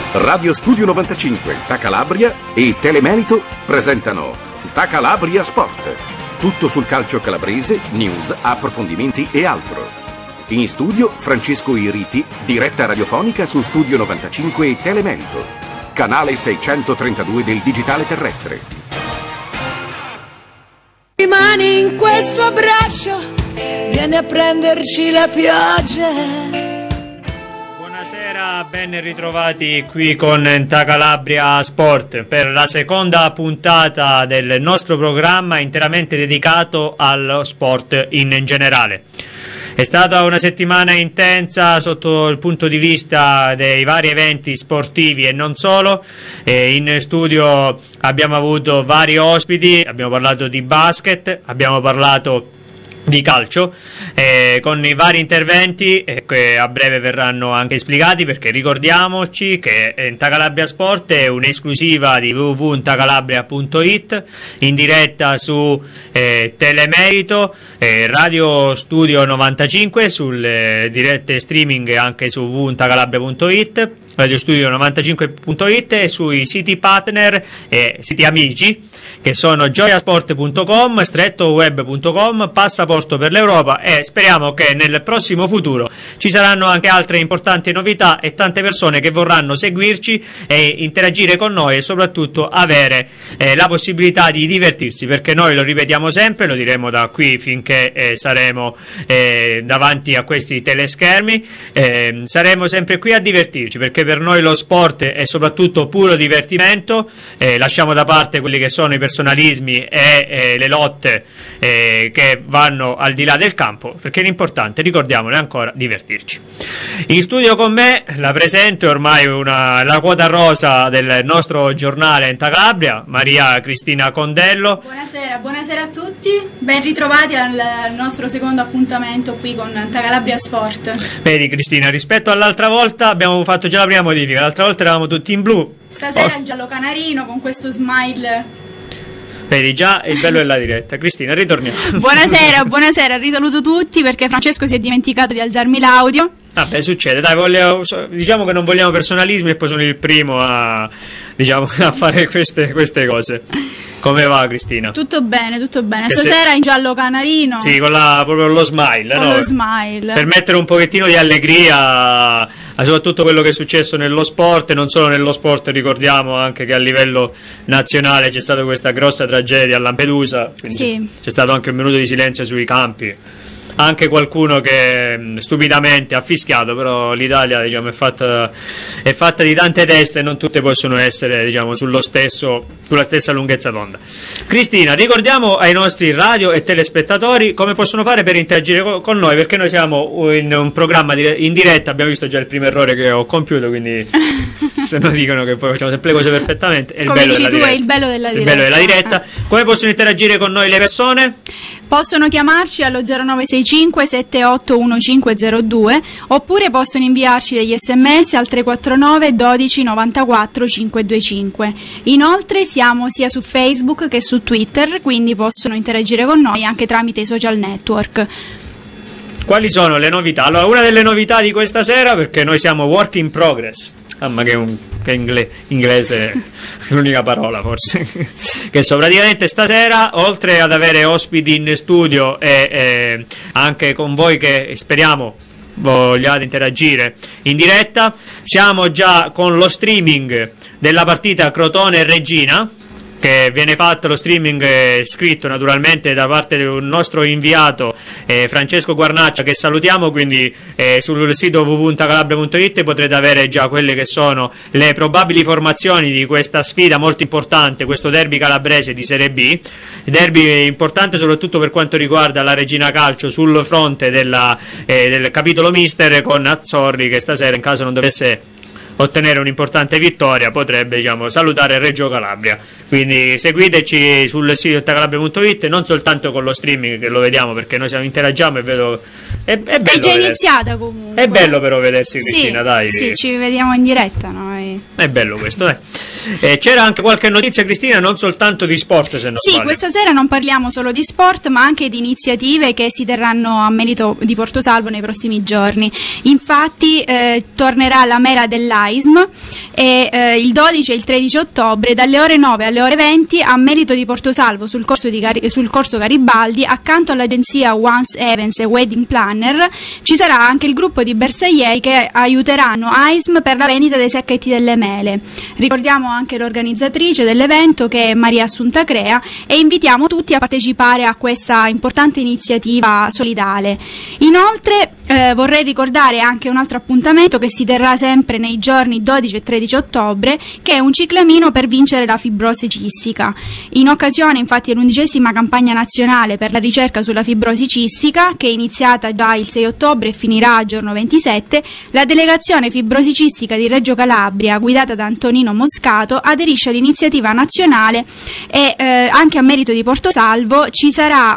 Radio Studio 95, Tacalabria e Telemerito presentano Tacalabria Sport. Tutto sul calcio calabrese, news, approfondimenti e altro. In studio Francesco Iriti, diretta radiofonica su Studio 95 e Telemerito, canale 632 del digitale terrestre. Rimani in questo abbraccio, vieni a prenderci la pioggia. Buonasera, ben ritrovati qui con Tacalabria Sport per la seconda puntata del nostro programma interamente dedicato allo sport in generale. È stata una settimana intensa sotto il punto di vista dei vari eventi sportivi e non solo. In studio abbiamo avuto vari ospiti, abbiamo parlato di basket, abbiamo parlato di calcio, con i vari interventi che a breve verranno anche spiegati, perché ricordiamoci che Tacalabria Sport è un'esclusiva di www.tacalabria.it, in diretta su Telemerito, Radio Studio 95, sulle dirette streaming anche su www.tacalabria.it, Radio Studio 95.it e sui siti partner e siti amici che sono gioiasport.com, strettoweb.com, Passaporto per l'Europa, e speriamo che nel prossimo futuro ci saranno anche altre importanti novità e tante persone che vorranno seguirci e interagire con noi e soprattutto avere la possibilità di divertirsi, perché noi lo ripetiamo sempre, lo diremo da qui finché saremo davanti a questi teleschermi, saremo sempre qui a divertirci, perché per noi lo sport è soprattutto puro divertimento. Lasciamo da parte quelli che sono i personalismi e le lotte che vanno al di là del campo, perché l'importante, ricordiamolo, è ancora divertirci. In studio con me la presente ormai la quota rosa del nostro giornale in Tacalabria, Maria Cristina Condello. Buonasera a tutti, ben ritrovati al nostro secondo appuntamento qui con Tacalabria Sport. Vedi Cristina, rispetto all'altra volta abbiamo fatto già la prima modifica, l'altra volta eravamo tutti in blu. Stasera il giallo canarino con questo smile. Vedi già il bello della diretta. Cristina, ritorniamo. Buonasera, risaluto tutti perché Francesco si è dimenticato di alzarmi l'audio. Vabbè, succede, dai, diciamo che non vogliamo personalismi e poi sono il primo a fare queste cose. Come va Cristina? Tutto bene. Stasera in giallo canarino. Sì, proprio lo smile, con no? lo smile. Per mettere un pochettino di allegria a soprattutto quello che è successo nello sport, e non solo nello sport, ricordiamo anche che a livello nazionale c'è stata questa grossa tragedia a Lampedusa, quindi sì. C'è stato anche un minuto di silenzio sui campi. Anche qualcuno che stupidamente ha fischiato, però l'Italia è fatta di tante teste e non tutte possono essere sulla stessa lunghezza d'onda. Cristina, ricordiamo ai nostri radio e telespettatori come possono fare per interagire con noi, perché noi siamo in un programma in diretta. Abbiamo visto già il primo errore che ho compiuto, quindi se no dicono che poi facciamo sempre le cose perfettamente. È il bello della diretta. È il bello della diretta. Come possono interagire con noi le persone? Possono chiamarci allo 0965 781502 oppure possono inviarci degli sms al 349 12 94 525. Inoltre siamo sia su Facebook che su Twitter, quindi possono interagire con noi anche tramite i social network. Quali sono le novità? Allora, una delle novità di questa sera, perché noi siamo work in progress, ma che inglese è l'unica parola forse che so, praticamente stasera, oltre ad avere ospiti in studio e anche con voi che speriamo vogliate interagire in diretta, siamo già con lo streaming della partita Crotone-Regina, che viene fatto lo streaming scritto naturalmente da parte di un nostro inviato Francesco Guarnaccia, che salutiamo, quindi sul sito www.tacalabria.it potrete avere già quelle che sono le probabili formazioni di questa sfida molto importante, questo derby calabrese di Serie B, derby importante soprattutto per quanto riguarda la Regina Calcio sul fronte del capitolo mister, con Azzorri che stasera, in caso non dovesse ottenere un'importante vittoria, potrebbe salutare Reggio Calabria. Quindi seguiteci sul sito tacalabria.it, non soltanto con lo streaming che lo vediamo, perché noi interagiamo e vedo è bello, è già iniziata comunque. È bello però vedersi, Cristina, sì, dai. Sì, ci vediamo in diretta noi. È bello questo, dai. C'era anche qualche notizia, Cristina, non soltanto di sport, se non Sì, sbaglio. Questa sera non parliamo solo di sport, ma anche di iniziative che si terranno a merito di Portosalvo nei prossimi giorni. Infatti tornerà la mela dell'AISM e il 12 e il 13 ottobre dalle ore 9 alle ore 20 a merito di Portosalvo sul corso Garibaldi, accanto all'agenzia Once Events e Wedding Planner ci sarà anche il gruppo di bersaglieri che aiuteranno AISM per la vendita dei sacchetti delle mele. Ricordiamo anche l'organizzatrice dell'evento, che è Maria Assunta Crea, e invitiamo tutti a partecipare a questa importante iniziativa solidale. Inoltre vorrei ricordare anche un altro appuntamento che si terrà sempre nei giorni 12 e 13 ottobre, che è un ciclamino per vincere la fibrosi cistica. In occasione infatti dell'11ª campagna nazionale per la ricerca sulla fibrosi cistica, che è iniziata già il 6 ottobre e finirà il giorno 27, la delegazione fibrosi cistica di Reggio Calabria, guidata da Antonino Moscato, aderisce all'iniziativa nazionale e anche a merito di Portosalvo ci sarà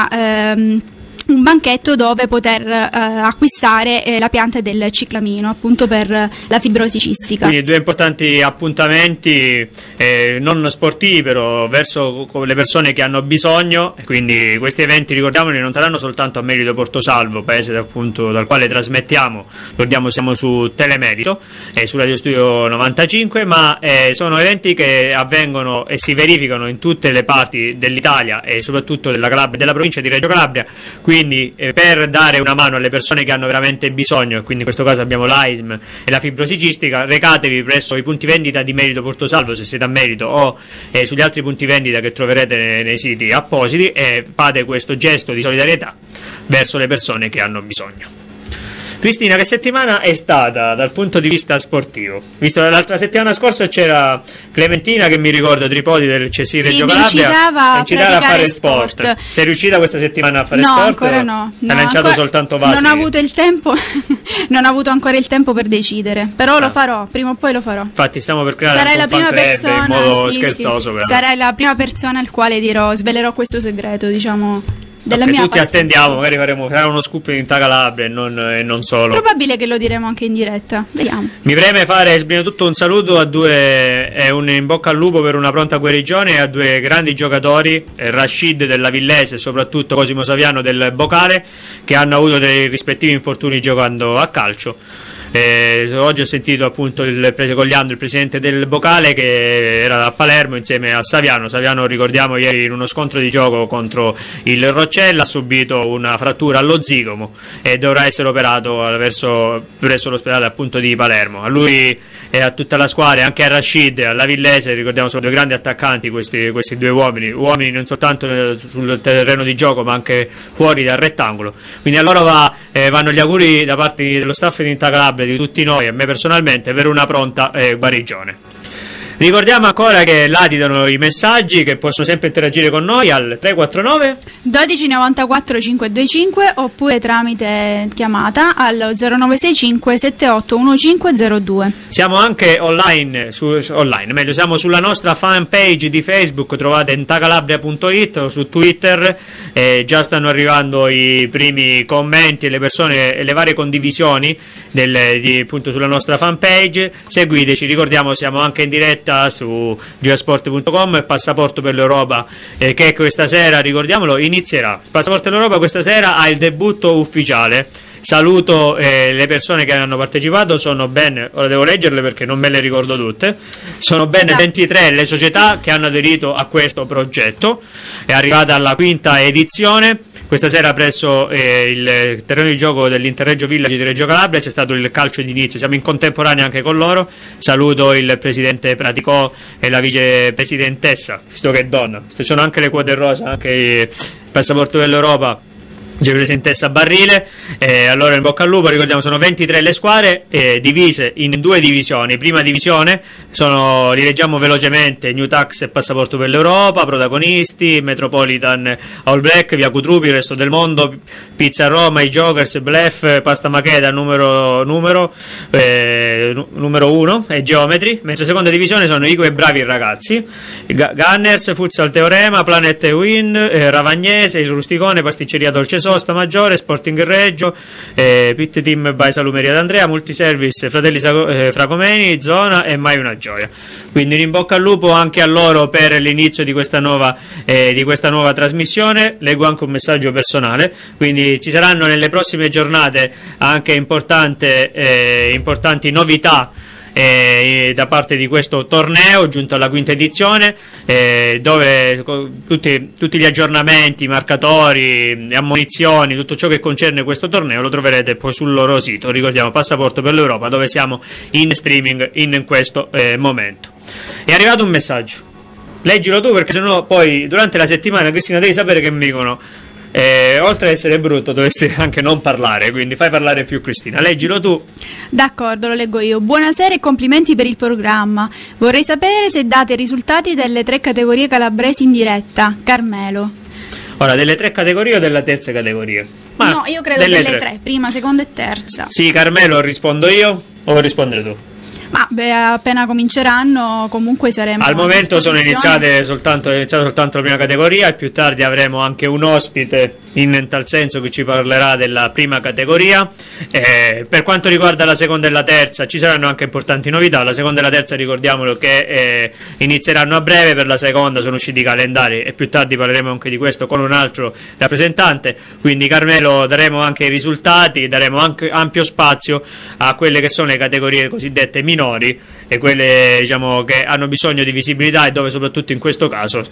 un banchetto dove poter acquistare la pianta del ciclamino, appunto per la fibrosi cistica. Quindi due importanti appuntamenti non sportivi, però verso le persone che hanno bisogno. Quindi questi eventi, ricordiamoli, non saranno soltanto a merito Portosalvo, paese appunto dal quale trasmettiamo. Ricordiamo, siamo su Telemerito e su Radio Studio 95, ma sono eventi che avvengono e si verificano in tutte le parti dell'Italia e soprattutto della Calabria, della provincia di Reggio Calabria. Quindi per dare una mano alle persone che hanno veramente bisogno, e quindi in questo caso abbiamo l'AISM e la fibrosi cistica, recatevi presso i punti vendita di Merito Portosalvo se siete a Merito, o sugli altri punti vendita che troverete nei siti appositi, e fate questo gesto di solidarietà verso le persone che hanno bisogno. Cristina, che settimana è stata dal punto di vista sportivo? Visto che l'altra settimana scorsa c'era Clementina, che mi ricordo Tripodi del CSI Reggio Calabria, incitava a fare sport. Sei riuscita questa settimana a fare sport? No, ancora no. Hai lanciato soltanto vasi? Non ho avuto il tempo, non ho avuto ancora il tempo per decidere, però lo farò, prima o poi lo farò. Infatti stiamo per creare sarai un la prima persona, in modo sì, scherzoso. Sì. Sarai la prima persona al quale svelerò questo segreto, diciamo, della mia tutti passione. Attendiamo, magari farà uno scoop in Calabria e non solo. Probabile che lo diremo anche in diretta, vediamo. Mi preme fare prima di tutto un saluto a due e un in bocca al lupo per una pronta guarigione a due grandi giocatori, Rashid della Villese e soprattutto Cosimo Saviano del Bocale, che hanno avuto dei rispettivi infortuni giocando a calcio. Oggi ho sentito appunto Cogliando, il presidente del Bocale, che era a Palermo insieme a Saviano, ricordiamo, ieri in uno scontro di gioco contro il Roccella ha subito una frattura allo zigomo e dovrà essere operato presso l'ospedale appunto di Palermo. A lui e a tutta la squadra, anche a Rashid e alla Villese, ricordiamo, sono due grandi attaccanti questi due uomini non soltanto sul terreno di gioco ma anche fuori dal rettangolo, quindi a loro vanno gli auguri da parte dello staff di Inta Calabria, di tutti noi e a me personalmente, per una pronta guarigione. Ricordiamo ancora che latitano i messaggi, che possono sempre interagire con noi al 349 12 94 525 oppure tramite chiamata al 0965 781502. Siamo anche online, siamo sulla nostra fanpage di Facebook, trovate entacalabria.it, o su Twitter, già stanno arrivando i primi commenti e le persone e le varie condivisioni appunto sulla nostra fanpage. Seguiteci, ricordiamo siamo anche in diretta su giocasport.com e Passaporto per l'Europa, che questa sera, ricordiamolo, inizierà. Passaporto per l'Europa questa sera ha il debutto ufficiale. Saluto le persone che hanno partecipato, sono ben, ora devo leggerle perché non me le ricordo tutte, sono ben 23 le società che hanno aderito a questo progetto. È arrivata alla 5ª edizione. Questa sera presso il terreno di gioco dell'Interreggio Village di Reggio Calabria c'è stato il calcio d'inizio, siamo in contemporanea anche con loro. Saluto il presidente Praticò e la vicepresidentessa, visto che è donna. Queste sono anche le quote rosa, anche il Passaporto dell'Europa, vicepresidentessa Barrile. Allora in bocca al lupo, ricordiamo sono 23 le squadre divise in due divisioni. Prima divisione li leggiamo velocemente: New Tax e Passaporto per l'Europa, protagonisti Metropolitan All Black, Via Cutrupi, il Resto del Mondo, Pizza Roma, i Jokers, Blef, Pasta Macheda numero 1 e Geometry. Mentre seconda divisione sono Ico e Bravi Ragazzi, Gunners, Futsal Teorema, Planet Win, Ravagnese, il Rusticone, Pasticceria Dolce Sosta Maggiore, Sporting Reggio, Pit Team by Salumeria d'Andrea, Multiservice Fratelli Fragomeni, Zona e Mai una Gioia. Quindi in bocca al lupo anche a loro per l'inizio di questa nuova trasmissione. Leggo anche un messaggio personale, quindi ci saranno nelle prossime giornate anche importanti novità da parte di questo torneo giunto alla quinta edizione, dove tutti gli aggiornamenti, marcatori, ammonizioni, tutto ciò che concerne questo torneo lo troverete poi sul loro sito, ricordiamo Passaporto per l'Europa, dove siamo in streaming in questo momento. È arrivato un messaggio, leggilo tu, perché sennò poi durante la settimana, Cristina, devi sapere che mi dicono oltre ad essere brutto dovresti anche non parlare, quindi fai parlare più Cristina, leggilo tu. D'accordo, lo leggo io. Buonasera e complimenti per il programma. Vorrei sapere se date i risultati delle 3 categorie calabresi in diretta. Carmelo. Ora, delle 3 categorie o della terza categoria? No, io credo delle 3, prima, seconda e terza. Sì, Carmelo, rispondo io o vuoi rispondere tu? Ma appena cominceranno comunque saremo al momento è iniziata soltanto la prima categoria, e più tardi avremo anche un ospite in tal senso che ci parlerà della prima categoria. Per quanto riguarda la seconda e la terza ci saranno anche importanti novità. La seconda e la terza ricordiamolo che inizieranno a breve, per la seconda sono usciti i calendari e più tardi parleremo anche di questo con un altro rappresentante, quindi Carmelo daremo anche i risultati, daremo anche ampio spazio a quelle che sono le categorie cosiddette minori e quelle, diciamo, che hanno bisogno di visibilità e dove soprattutto in questo caso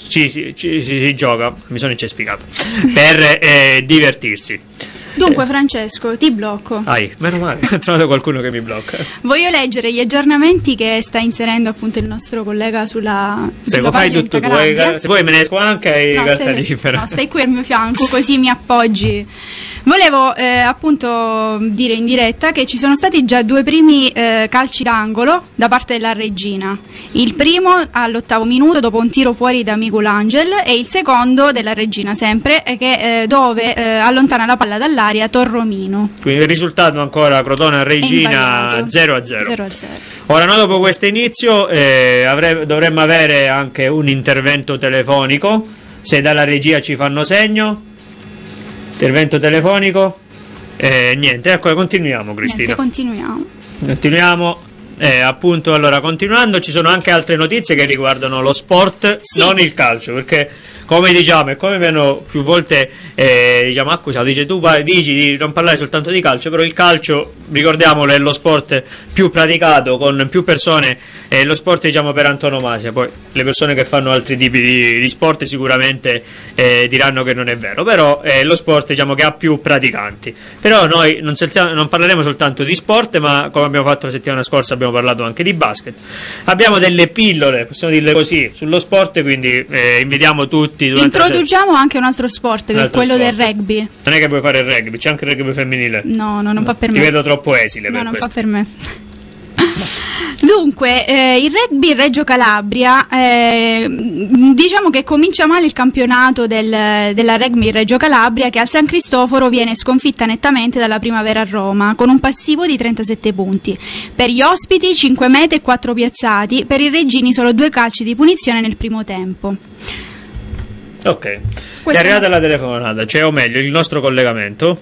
si gioca, mi sono incespicato, per divertirsi. Dunque Francesco, ti blocco. Meno male, ho trovato qualcuno che mi blocca. Voglio leggere gli aggiornamenti che sta inserendo appunto il nostro collega sulla fai tutto tu, se vuoi me ne esco anche ai cartellifero. No, stai qui al mio fianco così mi appoggi. Volevo appunto dire in diretta che ci sono stati già 2 primi calci d'angolo da parte della Regina. Il primo all'8° minuto dopo un tiro fuori da Michelangelo e il secondo della Regina sempre, che dove allontana la palla dall'area Torromino. Quindi il risultato ancora Crotone-Regina 0-0. Ora, no, dopo questo inizio dovremmo avere anche un intervento telefonico, se dalla regia ci fanno segno. Intervento telefonico, niente, ecco, continuiamo Cristina. Continuiamo. Appunto, allora, continuando, ci sono anche altre notizie che riguardano lo sport, sì, non il calcio, perché come diciamo e come mi hanno più volte accusato, dici di non parlare soltanto di calcio, però il calcio, ricordiamolo, è lo sport più praticato con più persone, è lo sport, diciamo, per antonomasia. Poi le persone che fanno altri tipi di sport sicuramente diranno che non è vero, però è lo sport, diciamo, che ha più praticanti. Però noi non parleremo soltanto di sport, ma come abbiamo fatto la settimana scorsa abbiamo parlato anche di basket. Abbiamo delle pillole, possiamo dirle così, sullo sport, quindi invitiamo tutti. Introduciamo anche un altro sport, che è quello del rugby. Non è che puoi fare il rugby, c'è anche il rugby femminile. No, non fa per me. Ti vedo troppo esile per non questo. Fa per me. Dunque, il rugby Reggio Calabria, diciamo che comincia male il campionato della rugby Reggio Calabria, che al San Cristoforo viene sconfitta nettamente dalla Primavera a Roma, con un passivo di 37 punti. Per gli ospiti 5 mete e 4 piazzati, per i reggini solo 2 calci di punizione nel primo tempo. Ok, è arrivata la telefonata, cioè, o meglio, il nostro collegamento.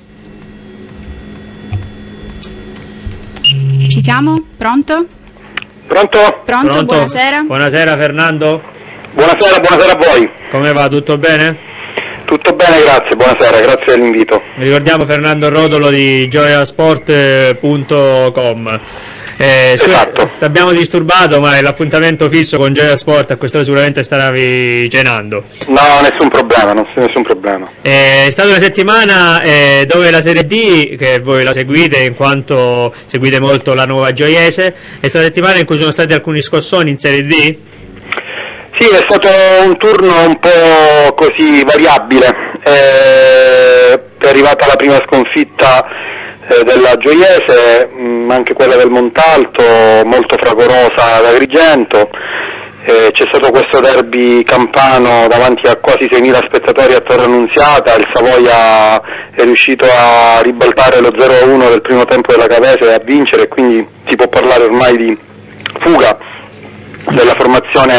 Ci siamo? Pronto? Pronto? Pronto, buonasera. Buonasera Fernando. Buonasera a voi. Come va? Tutto bene? Tutto bene, grazie, buonasera, grazie dell'invito. Mi ricordiamo Fernando Rodolo di gioiasport.com. Esatto. Ti abbiamo disturbato, ma è l'appuntamento fisso con Gioia Sport, a quest'ora sicuramente stavi cenando. No, nessun problema, nessun problema. È stata una settimana dove la Serie D, che voi la seguite in quanto seguite molto la Nuova Gioiese, è stata una settimana in cui sono stati alcuni scossoni in Serie D? Sì, è stato un turno un po' così variabile, è arrivata la prima sconfitta della Gioiese, anche quella del Montalto, molto fragorosa ad Agrigento. C'è stato questo derby campano davanti a quasi 6.000 spettatori a Torre Annunziata. Il Savoia è riuscito a ribaltare lo 0-1 del primo tempo della Cavese e a vincere, quindi si può parlare ormai di fuga della formazione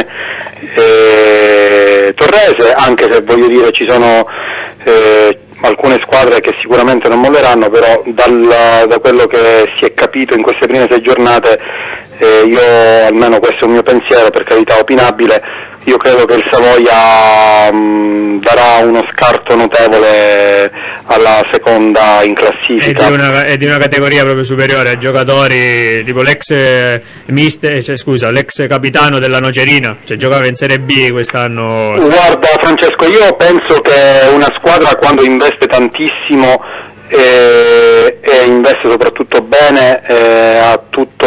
torrese, anche se voglio dire ci sono alcune squadre che sicuramente non molleranno, però da quello che si è capito in queste prime 6 giornate, io almeno questo è un mio pensiero, per carità opinabile, io credo che il Savoia darà uno scarto notevole alla seconda in classifica. È di una categoria proprio superiore, a giocatori tipo l'ex capitano della Nocerina, cioè giocava in Serie B quest'anno. Guarda Francesco, io penso che una squadra quando investe tantissimo e investe soprattutto bene ha tutto,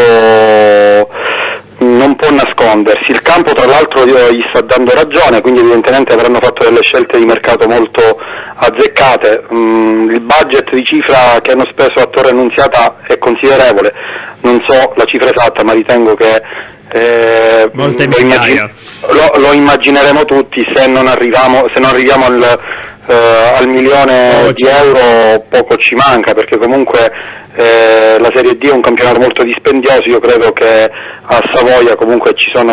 non può nascondersi. Il campo tra l'altro gli sta dando ragione, quindi evidentemente avranno fatto delle scelte di mercato molto azzeccate. Il budget di cifra che hanno speso a Torre Annunziata è considerevole, non so la cifra esatta, ma ritengo che molte migliaia. Lo immagineremo tutti, se non arriviamo al milione di euro poco ci manca, perché comunque la Serie D è un campionato molto dispendioso. Io credo che a Savoia comunque ci sono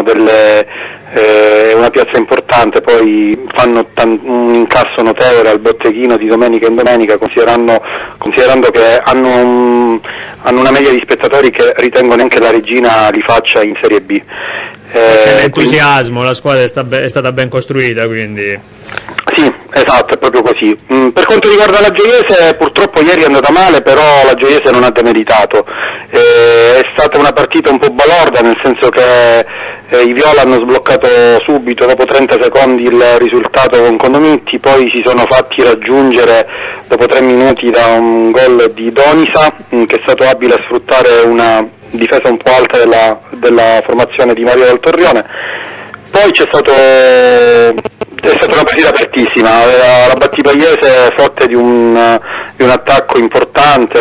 una piazza importante, poi fanno un incasso notevole al botteghino di domenica in domenica, considerando che hanno una media di spettatori che ritengo neanche la Regina li faccia in Serie B. C'è l'entusiasmo, la squadra è stata ben costruita, quindi... Sì, esatto, è proprio così. Per quanto riguarda la Gioiese, purtroppo ieri è andata male, però la Gioiese non ha demeritato. È stata una partita un po' balorda, nel senso che i Viola hanno sbloccato subito, dopo 30 secondi, il risultato con Condomitti, poi si sono fatti raggiungere dopo 3 minuti da un gol di Donisa, che è stato abile a sfruttare una difesa un po' alta della formazione di Mario Del Torrione. Poi è stata una partita apertissima, la Battipaglia forte di un attacco importante,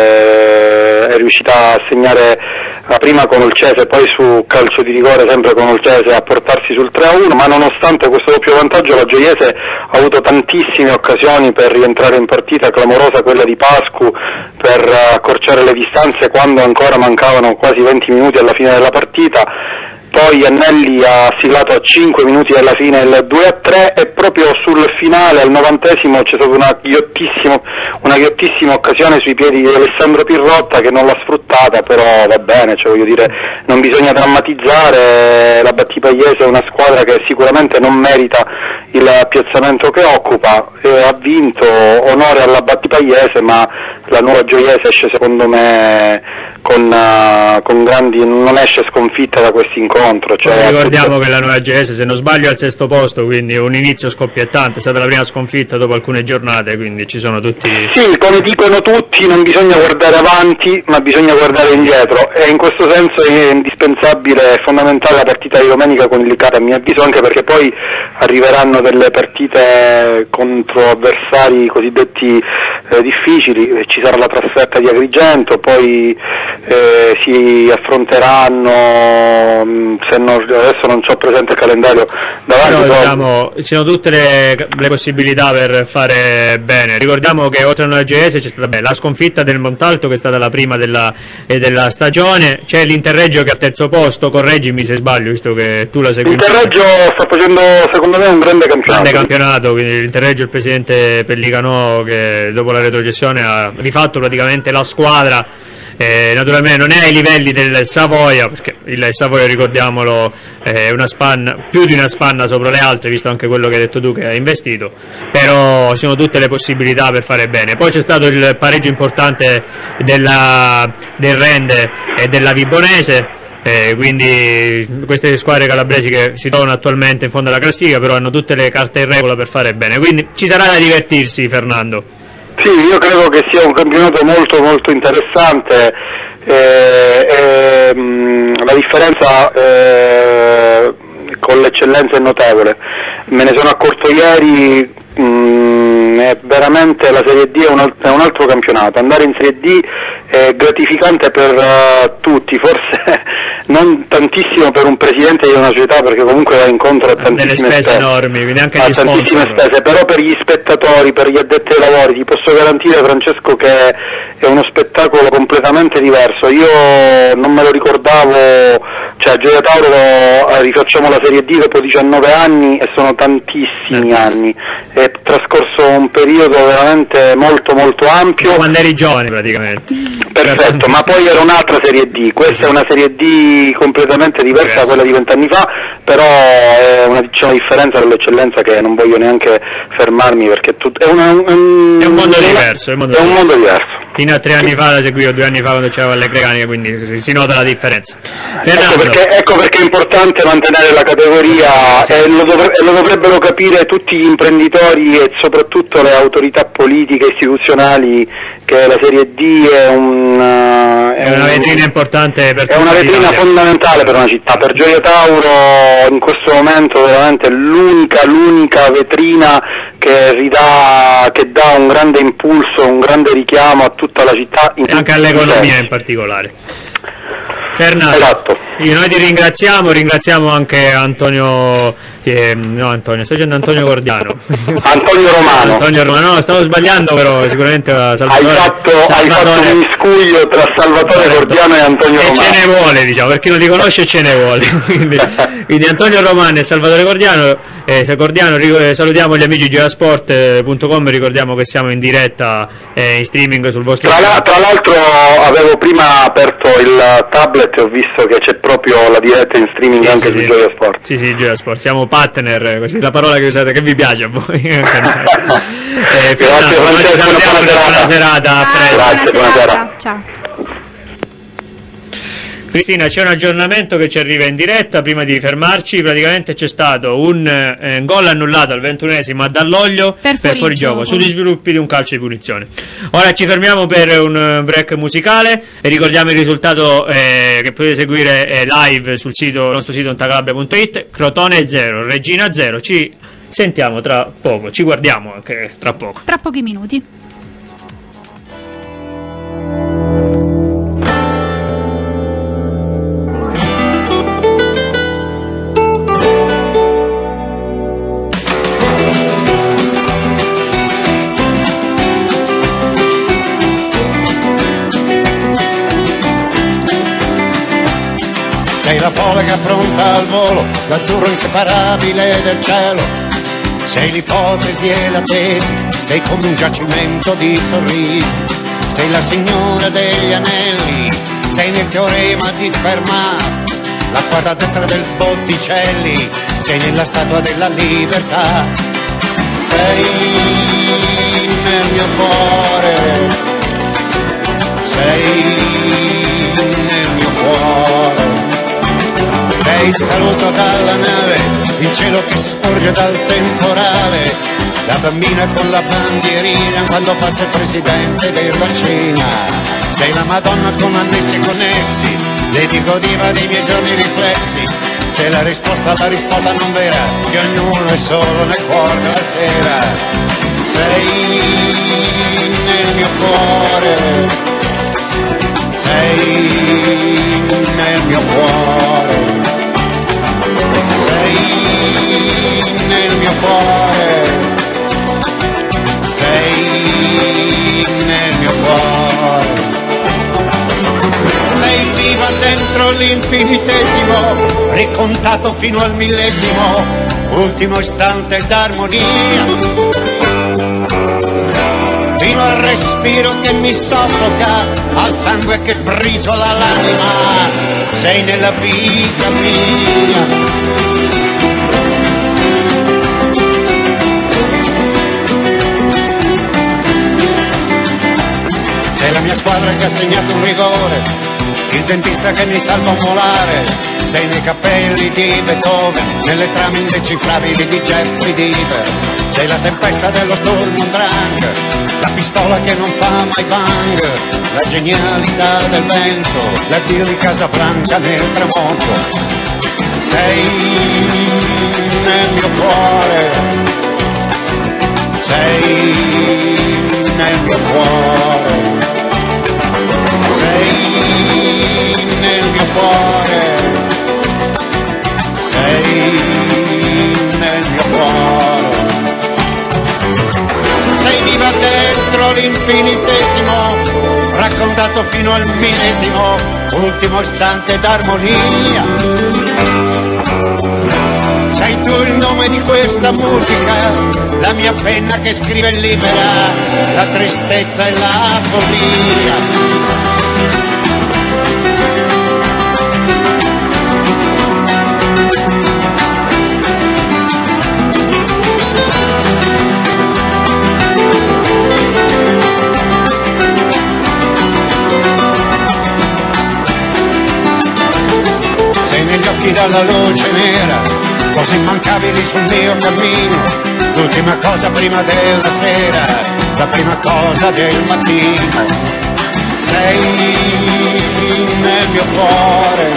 è riuscita a segnare prima con Olcese e poi su calcio di rigore sempre con Olcese a portarsi sul 3-1, ma nonostante questo doppio vantaggio la Gioiese ha avuto tantissime occasioni per rientrare in partita, clamorosa quella di Pascu per accorciare le distanze quando ancora mancavano quasi 20 minuti alla fine della partita. Poi Annelli ha siglato a 5 minuti dalla fine il 2-3 e proprio sul finale, al 90esimo, c'è stata una ghiottissima occasione sui piedi di Alessandro Pirrotta che non l'ha sfruttata, però va bene, cioè voglio dire, non bisogna drammatizzare. La Battipagliese è una squadra che sicuramente non merita il piazzamento che occupa, ha vinto, onore alla Battipagliese, ma la nuova Gioiese esce secondo me con grandi, non esce sconfitta da questo incontro. Cioè, ricordiamo che la nuova Gioiese, se non sbaglio, è al 6° posto, quindi un inizio scoppiettante, è stata la prima sconfitta dopo alcune giornate, quindi ci sono tutti... Sì, come dicono tutti, non bisogna guardare avanti, ma bisogna guardare indietro, e in questo senso è indispensabile e fondamentale la partita di domenica con il Licata, a mio avviso, anche perché poi arriveranno delle partite contro avversari cosiddetti difficili, ci sarà la trasferta di Agrigento, poi si affronteranno, adesso non c'ho presente il calendario davanti, però diciamo, ci sono tutte le possibilità per fare bene. Ricordiamo che oltre alla Gioiese c'è stata la sconfitta del Montalto, che è stata la prima della stagione, c'è l'Interreggio che è al 3° posto, correggimi se sbaglio visto che tu la segui. L'Interreggio sta facendo secondo me un grande campionato, quindi l'Interreggio, il presidente Pellicano, che dopo la retrocessione ha rifatto praticamente la squadra. Naturalmente non è ai livelli del Savoia, perché il Savoia, ricordiamolo, è una spanna, più di una spanna sopra le altre, visto anche quello che hai detto tu che hai investito, però ci sono tutte le possibilità per fare bene. Poi c'è stato il pareggio importante del Rende e della Vibonese, quindi queste squadre calabresi che si trovano attualmente in fondo alla classifica, però hanno tutte le carte in regola per fare bene, quindi ci sarà da divertirsi, Fernando. Sì, io credo che sia un campionato molto molto interessante, la differenza con l'eccellenza è notevole, me ne sono accorto ieri, è veramente, la Serie D è un altro campionato, andare in Serie D è gratificante per tutti, forse non tantissimo per un presidente di una società, perché comunque va incontro a tantissime spese enormi, quindi anche a tantissime spese, però per gli spettatori, per gli addetti ai lavori ti posso garantire, Francesco, che è uno spettacolo completamente diverso. Io non me lo ricordavo cioè a Gioia Tauro rifacciamo la Serie D dopo 19 anni e sono tantissimi anni, è trascorso un periodo veramente molto molto ampio. Quando eri giovane praticamente. Perfetto, ma poi era un'altra Serie D, questa è una Serie D completamente diversa da quella di 20 anni fa, però c'è una differenza dell'eccellenza che non voglio neanche fermarmi perché è un mondo diverso. È un mondo diverso. Fino a 3 anni fa la seguivo, 2 anni fa quando c'era le Grecaniche, quindi si nota la differenza. Ecco perché è importante mantenere la categoria e lo dovrebbero capire tutti gli imprenditori e soprattutto le autorità politiche e istituzionali, che la Serie D è una vetrina importante per è una vetrina fondamentale per una città. Per Gioia Tauro in questo momento veramente l'unica vetrina che dà un grande impulso, un grande richiamo a tutta la cittta e anche all'economia in particolare. Fernando, esatto. Noi ti ringraziamo anche Antonio Gordiano. Antonio Romano. No, stavo sbagliando, però sicuramente Salvatore. Hai fatto un miscuglio tra Salvatore Gordiano e Antonio Romano. E ce ne vuole, diciamo, per chi non li conosce ce ne vuole. quindi Antonio Romano e Salvatore Gordiano. Salutiamo gli amici gioiasport.com, ricordiamo che siamo in diretta in streaming sul vostro canale. Tra l'altro avevo prima aperto il tablet e ho visto che c'è proprio la diretta in streaming anche su Gioia Sport. Sì, Gioia Sport, siamo partner, così la parola che usate, che vi piace a voi. Grazie, buona serata. Grazie, buonasera. Ciao. Cristina, c'è un aggiornamento che ci arriva in diretta. Prima di fermarci, praticamente c'è stato un gol annullato al 21esimo a Dall'Oglio per fuorigioco sugli sviluppi di un calcio di punizione. Ora ci fermiamo per un break musicale e ricordiamo il risultato che potete seguire live sul nostro sito ontacalabria.it. Crotone 0, Regina 0. Ci sentiamo tra poco, ci guardiamo anche tra poco. Tra pochi minuti. Sei la folega pronta al volo, l'azzurro inseparabile del cielo. Sei l'ipotesi e la tesi, sei come un giacimento di sorrisi. Sei la signora degli anelli, sei nel teorema di Fermat, la quarta destra del Botticelli, sei nella statua della libertà. Sei nel mio cuore, sei nel mio cuore. Sei il saluto dalla nave, il cielo che si sporge dal temporale, la bambina con la bandierina quando passa il presidente della Cina. Sei la Madonna con annessi e connessi, l'etico diva dei miei giorni riflessi. Sei la risposta alla risposta non vera, che ognuno è solo nel cuore della sera. Sei nel mio cuore, sei nel mio cuore. Sei nel mio cuore, sei nel mio cuore. Sei viva dentro l'infinitesimo, ricontato fino al millesimo, ultimo istante d'armonia, fino al respiro che mi soffoca, al sangue che briciola l'anima. Sei nella vita mia. Sei la mia squadra che ha segnato un rigore, il dentista che mi salva un molare. Sei nei capelli di Beethoven, nelle trame indecifrabili di Jeffrey Deaver. Sei la tempesta dello Sturm und Drang, la pistola che non fa mai bang, la genialità del vento, l'addio di Casablanca nel tramonto. Sei nel mio cuore, sei nel mio cuore, sei nel mio cuore, sei nel mio cuore. Sei viva dentro l'infinitesimo, raccontato fino al millesimo ultimo istante d'armonia. Sei tu il nome di questa musica, la mia penna che scrive libera la tristezza e la follia. Negli occhi dalla luce nera, cose immancabili sul mio cammino, l'ultima cosa prima della sera, la prima cosa del mattino. Sei nel mio cuore,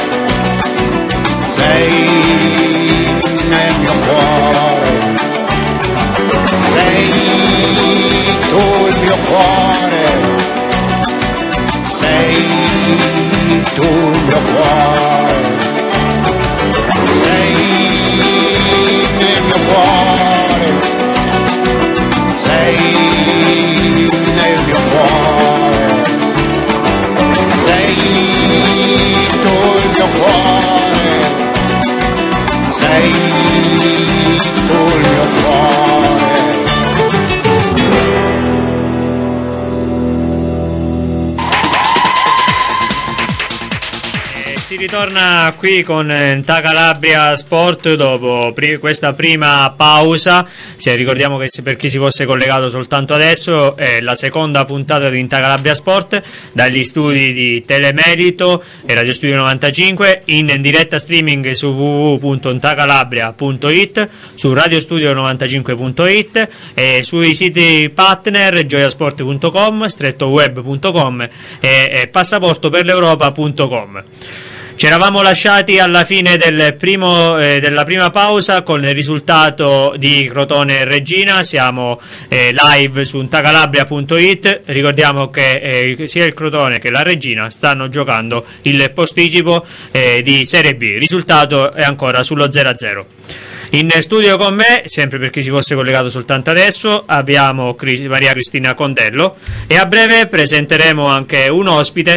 sei nel mio cuore, sei tu il mio cuore, sei tu il mio cuore. Sei nel mio cuore, sei nel mio cuore, sei tu il mio cuore, sei tu il mio cuore. Si ritorna qui con Ta Calabria Sport dopo questa prima pausa. Ricordiamo che per chi si fosse collegato soltanto adesso è la seconda puntata di Ta Calabria Sport dagli studi di Telemerito e Radio Studio 95, in diretta streaming su www.ntacalabria.it, su radiostudio95.it e sui siti partner gioiasport.com, strettoweb.com e passaportoperleuropa.com. Ci eravamo lasciati alla fine della prima pausa con il risultato di Crotone e Reggina. Siamo live su ntacalabria.it. Ricordiamo che sia il Crotone che la Reggina stanno giocando il posticipo di Serie B. Il risultato è ancora sullo 0-0. In studio con me, sempre per chi si fosse collegato soltanto adesso, abbiamo Maria Cristina Condello e a breve presenteremo anche un ospite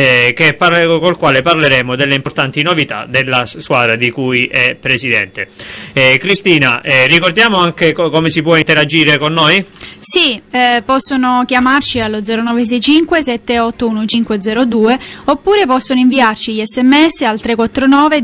col quale parleremo delle importanti novità della squadra di cui è presidente. Cristina, ricordiamo anche come si può interagire con noi? Sì, possono chiamarci allo 0965 781502 oppure possono inviarci gli sms al 349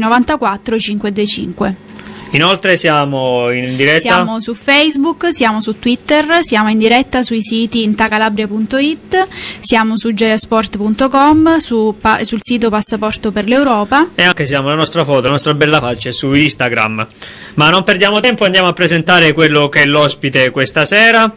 1294 525. Inoltre siamo in diretta. Siamo su Facebook, siamo su Twitter, siamo in diretta sui siti intacalabria.it, siamo su gioiasport.com, sul sito Passaporto per l'Europa. E anche siamo la nostra foto, la nostra bella faccia su Instagram. Ma non perdiamo tempo, andiamo a presentare quello che è l'ospite questa sera.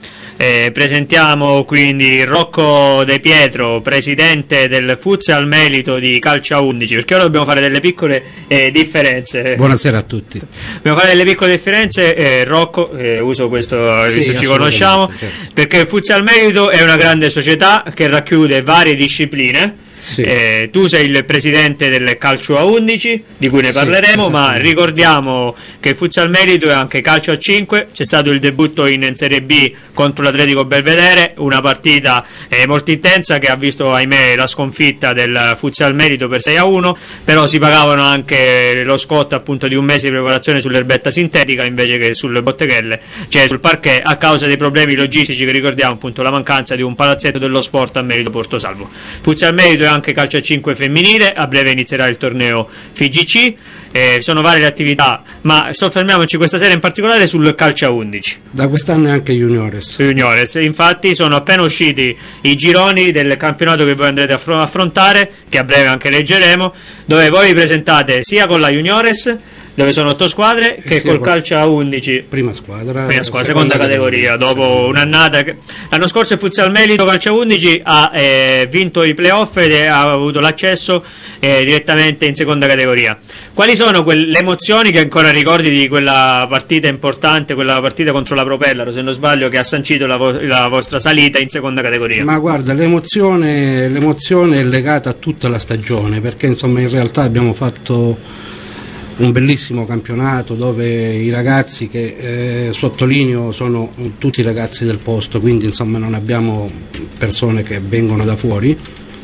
Presentiamo quindi Rocco De Pietro, presidente del Futsal Melito di Calcio a 11, perché ora dobbiamo fare delle piccole differenze. Buonasera a tutti. Dobbiamo fare delle piccole differenze, Rocco, uso questo, visto ci conosciamo, certo. Perché il Futsal Melito è una grande società che racchiude varie discipline. Sì. Tu sei il presidente del Calcio a 11, di cui ne parleremo, ma ricordiamo che il Futsal Melito è anche Calcio a 5. C'è stato il debutto in Serie B contro l'Atletico Belvedere, una partita molto intensa che ha visto, ahimè, la sconfitta del Futsal Melito per 6-1, però si pagavano anche lo scotto appunto di un mese di preparazione sull'erbetta sintetica invece che sulle botteghelle, cioè sul parquet, a causa dei problemi logistici che ricordiamo, appunto la mancanza di un palazzetto dello sport a Melito Portosalvo. Futsal Melito è anche Calcio a 5 femminile, a breve inizierà il torneo FIGC, sono varie le attività, ma soffermiamoci questa sera in particolare sul Calcio a 11. Da quest'anno è anche Juniores. Infatti sono appena usciti i gironi del campionato che voi andrete a affrontare, che a breve anche leggeremo, dove voi vi presentate sia con la Juniores, dove sono 8 squadre, che col Calcio a 11 prima squadra, seconda categoria, dopo un'annata l'anno scorso il Futsal Melito Calcio a 11 ha vinto i playoff ed ha avuto l'accesso direttamente in seconda categoria. Quali sono le emozioni che ancora ricordi di quella partita importante, quella partita contro la Propellaro, se non sbaglio, che ha sancito la vostra salita in seconda categoria? Ma guarda, l'emozione è legata a tutta la stagione, perché insomma in realtà abbiamo fatto un bellissimo campionato dove i ragazzi, che sottolineo sono tutti ragazzi del posto, quindi insomma non abbiamo persone che vengono da fuori,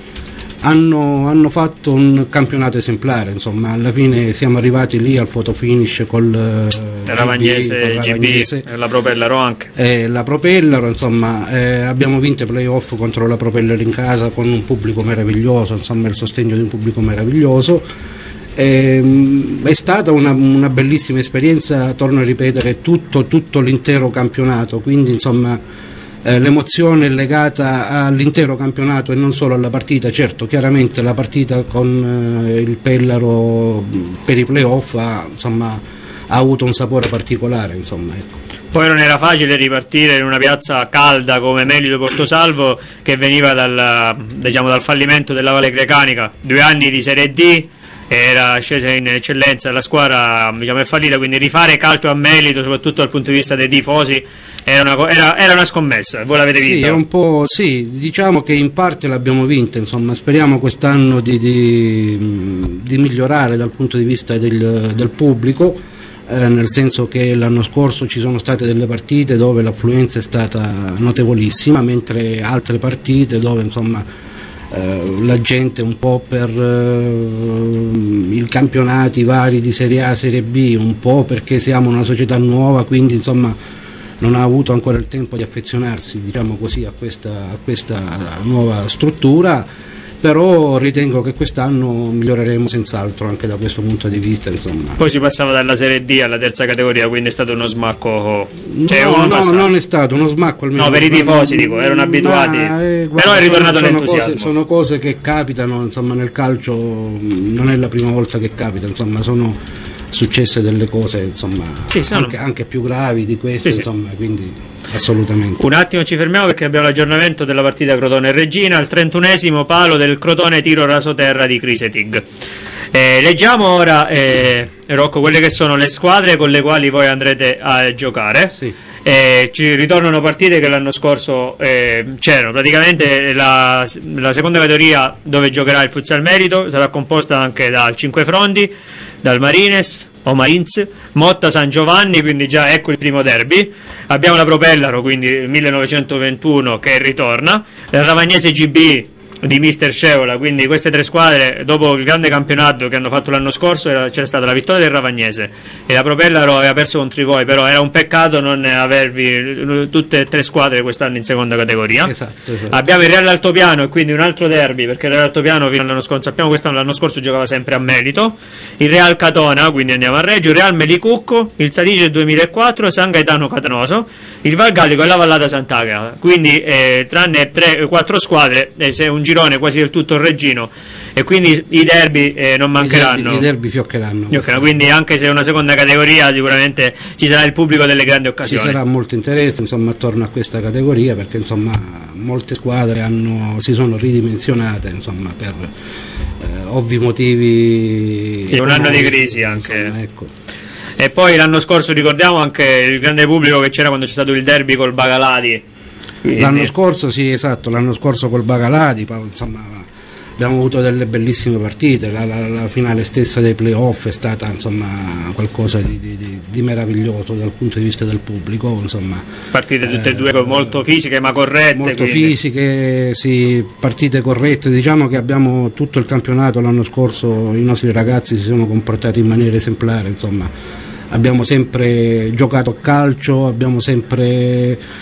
hanno fatto un campionato esemplare, insomma, alla fine siamo arrivati lì al photo finish col Ravagnese GB e la Propellaro anche. La Propellaro, insomma, abbiamo vinto i playoff contro la Propellaro in casa con un pubblico meraviglioso, insomma, il sostegno di un pubblico meraviglioso. È stata una bellissima esperienza, torno a ripetere, tutto l'intero campionato, quindi insomma l'emozione è legata all'intero campionato e non solo alla partita. Certo, chiaramente la partita con il Pellaro per i playoff ha avuto un sapore particolare, insomma, ecco. Poi non era facile ripartire in una piazza calda come Melito Portosalvo, che veniva dal fallimento della Valle Grecanica, 2 anni di Serie D, era scesa in eccellenza, la squadra è fallita, quindi rifare calcio a Melito, soprattutto dal punto di vista dei tifosi, era una scommessa. Voi l'avete vinta? Sì, è un po', sì, diciamo che in parte l'abbiamo vinta, insomma, speriamo quest'anno di migliorare dal punto di vista del pubblico, nel senso che l'anno scorso ci sono state delle partite dove l'affluenza è stata notevolissima, mentre altre partite dove insomma la gente un po' per i campionati vari di Serie A, Serie B, un po' perché siamo una società nuova, quindi insomma non ha avuto ancora il tempo di affezionarsi, diciamo così, a questa nuova struttura, però ritengo che quest'anno miglioreremo senz'altro anche da questo punto di vista, insomma. Poi si passava dalla Serie D alla terza categoria, quindi è stato uno smacco, no, non è stato uno smacco, almeno no, per i tifosi dico, erano abituati, però è ritornato l'entusiasmo. Sono cose che capitano, insomma, nel calcio non è la prima volta che capita, insomma, sono successe delle cose, insomma, sì, anche più gravi di queste, sì, insomma, quindi assolutamente. Un attimo ci fermiamo perché abbiamo l'aggiornamento della partita Crotone e Reggina, al 31esimo palo del Crotone tiro rasoterra di Crisetig. Leggiamo ora, Rocco, quelle che sono le squadre con le quali voi andrete a giocare. Sì. Ci ritornano partite che l'anno scorso c'erano. Praticamente la seconda categoria, dove giocherà il Futsal Merito, sarà composta anche dal Cinquefrondi, dal Marines o Mainz, Motta San Giovanni, quindi già ecco il primo derby. Abbiamo la Propellaro, quindi 1921, che ritorna, il Ravagnese GB di Mister Scevola, quindi queste 3 squadre dopo il grande campionato che hanno fatto l'anno scorso c'era stata la vittoria del Ravagnese e la Propellaro aveva perso contro i voi, però era un peccato non avervi tutte e 3 squadre quest'anno in seconda categoria. Esatto. Abbiamo il Real Altopiano e quindi un altro derby, perché il Real Altopiano fino all'anno scorso, sappiamo quest'anno, l'anno scorso giocava sempre a Melito, il Real Catona, quindi andiamo a Reggio, il Real Melicucco, il Salice 2004, San Gaetano Catanoso, il Val Gallico e la Vallata Sant'Agata, quindi tranne 3-4 squadre, se un girone quasi del tutto reggino, e quindi i derby non mancheranno. I derby fioccheranno. Quindi anche se è una seconda categoria sicuramente ci sarà il pubblico delle grandi occasioni. Ci sarà molto interesse, insomma, attorno a questa categoria, perché insomma molte squadre si sono ridimensionate, insomma, per ovvi motivi. Sì, un anno di crisi anche. Insomma, ecco. E poi l'anno scorso ricordiamo anche il grande pubblico che c'era quando c'è stato il derby col Bagalati. L'anno scorso, sì, esatto, l'anno scorso col Bagalati, insomma, abbiamo avuto delle bellissime partite, la finale stessa dei playoff è stata, insomma, qualcosa di meraviglioso dal punto di vista del pubblico, insomma. Partite tutte e due molto fisiche ma corrette. Molto fisiche, sì, partite corrette, diciamo che abbiamo tutto il campionato l'anno scorso, i nostri ragazzi si sono comportati in maniera esemplare, insomma, abbiamo sempre giocato a calcio, abbiamo sempre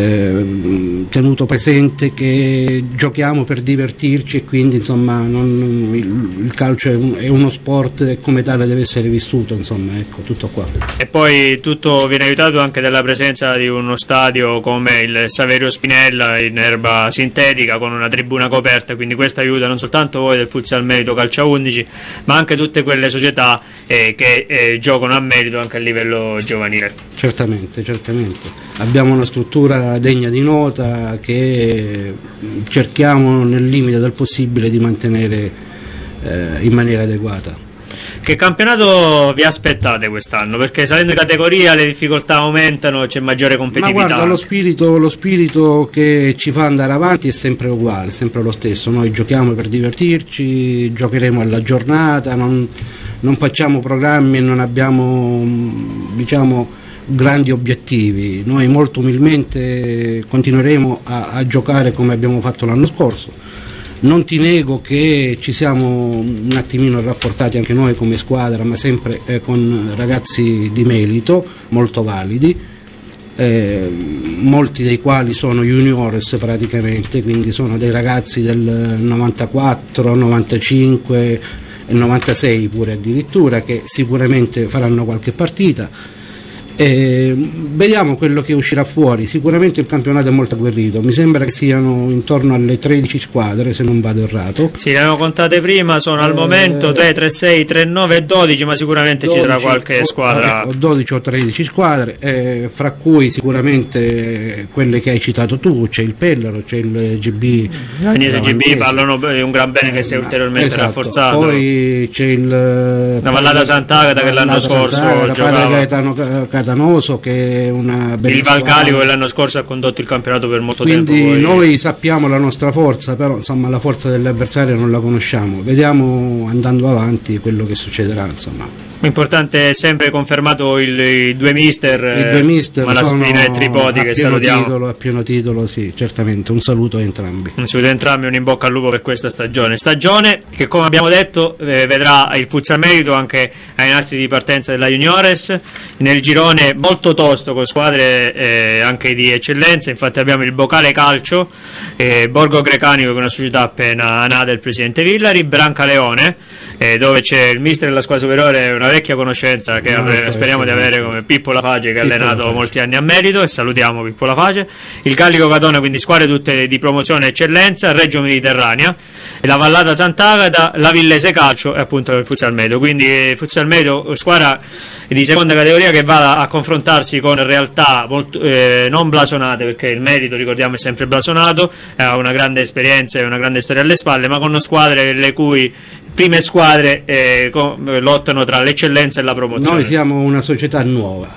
tenuto presente che giochiamo per divertirci e quindi insomma il calcio è uno sport e come tale deve essere vissuto, insomma, ecco, tutto qua. E poi tutto viene aiutato anche dalla presenza di uno stadio come il Saverio Spinella in erba sintetica con una tribuna coperta, quindi questo aiuta non soltanto voi del Futsal Merito Calcio a 11 ma anche tutte quelle società che giocano a merito anche a livello giovanile. Certamente, abbiamo una struttura degna di nota che cerchiamo nel limite del possibile di mantenere in maniera adeguata. Che campionato vi aspettate quest'anno? Perché salendo in categoria le difficoltà aumentano, c'è maggiore competitività. Ma guarda, lo spirito che ci fa andare avanti è sempre uguale, è sempre lo stesso. Noi giochiamo per divertirci, giocheremo alla giornata, non facciamo programmi e non abbiamo, diciamo, grandi obiettivi. Noi molto umilmente continueremo a giocare come abbiamo fatto l'anno scorso, Non ti nego che ci siamo un attimino rafforzati anche noi come squadra, ma sempre con ragazzi di merito, molto validi, molti dei quali sono juniores praticamente, quindi sono dei ragazzi del 94, 95 e 96 pure addirittura, che sicuramente faranno qualche partita. Vediamo quello che uscirà fuori. Sicuramente il campionato è molto agguerrito, mi sembra che siano intorno alle 13 squadre, se non vado errato. Sì, le avevo contate prima, sono al momento 3, 3, 6, 3, 9 e 12, ma sicuramente 12, ci sarà qualche squadra. 12 o 13 squadre, fra cui sicuramente quelle che hai citato tu, c'è il Pellaro, c'è il GB. Agnese GB parlano di un gran bene che si è ulteriormente rafforzato. Poi c'è la Vallata Sant'Agata che l'anno scorso giocava. Catanoso, che è una bella il Valcalico che l'anno scorso ha condotto il campionato per molto tempo. Quindi noi sappiamo la nostra forza, però insomma la forza dell'avversario non la conosciamo. Vediamo andando avanti quello che succederà, insomma. Importante è sempre confermato i due mister Malaspina e Tripodi, che salutiamo a pieno titolo, sì, certamente. Un saluto a entrambi. Un saluto a entrambi, un in bocca al lupo per questa stagione che, come abbiamo detto, vedrà il futsal merito anche ai nastri di partenza della Juniores, nel girone molto tosto con squadre anche di eccellenza. Infatti abbiamo il Bocale Calcio, Borgo Grecanico, che è una società appena nata, il presidente Villari, Brancaleone, dove c'è il mister della squadra superiore, una vecchia conoscenza che speriamo di avere, come Pippo Laface, che ha allenato molti anni a merito, e salutiamo Pippo Laface. Il Gallico Catone, quindi squadre tutte di promozione e eccellenza, Reggio Mediterranea, e la Vallata Sant'Agata, la Villese Calcio e appunto il futsal medio. Quindi futsal medio, squadra di seconda categoria che va a confrontarsi con realtà molto, non blasonate, perché il merito, ricordiamo, è sempre blasonato, ha una grande esperienza e una grande storia alle spalle, ma con squadre le cui prime squadre lottano tra l'eccellenza e la promozione. Noi siamo una società nuova,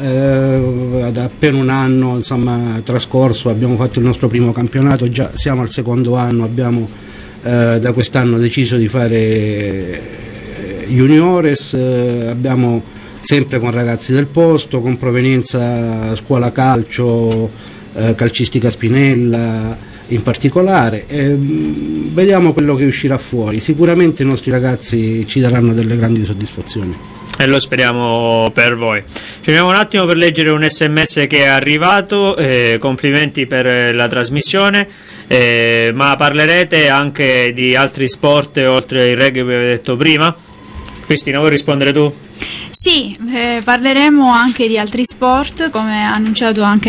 da appena un anno, insomma, trascorso, abbiamo fatto il nostro primo campionato, già siamo al secondo anno, abbiamo da quest'anno deciso di fare juniores, abbiamo sempre con ragazzi del posto, con provenienza scuola calcio, calcistica Spinella in particolare, vediamo quello che uscirà fuori. Sicuramente i nostri ragazzi ci daranno delle grandi soddisfazioni. E lo speriamo per voi. Ci vediamo un attimo per leggere un SMS che è arrivato, complimenti per la trasmissione, ma parlerete anche di altri sport oltre il rugby che avevo detto prima? Cristina, vuoi rispondere tu? Sì, parleremo anche di altri sport, come annunciato anche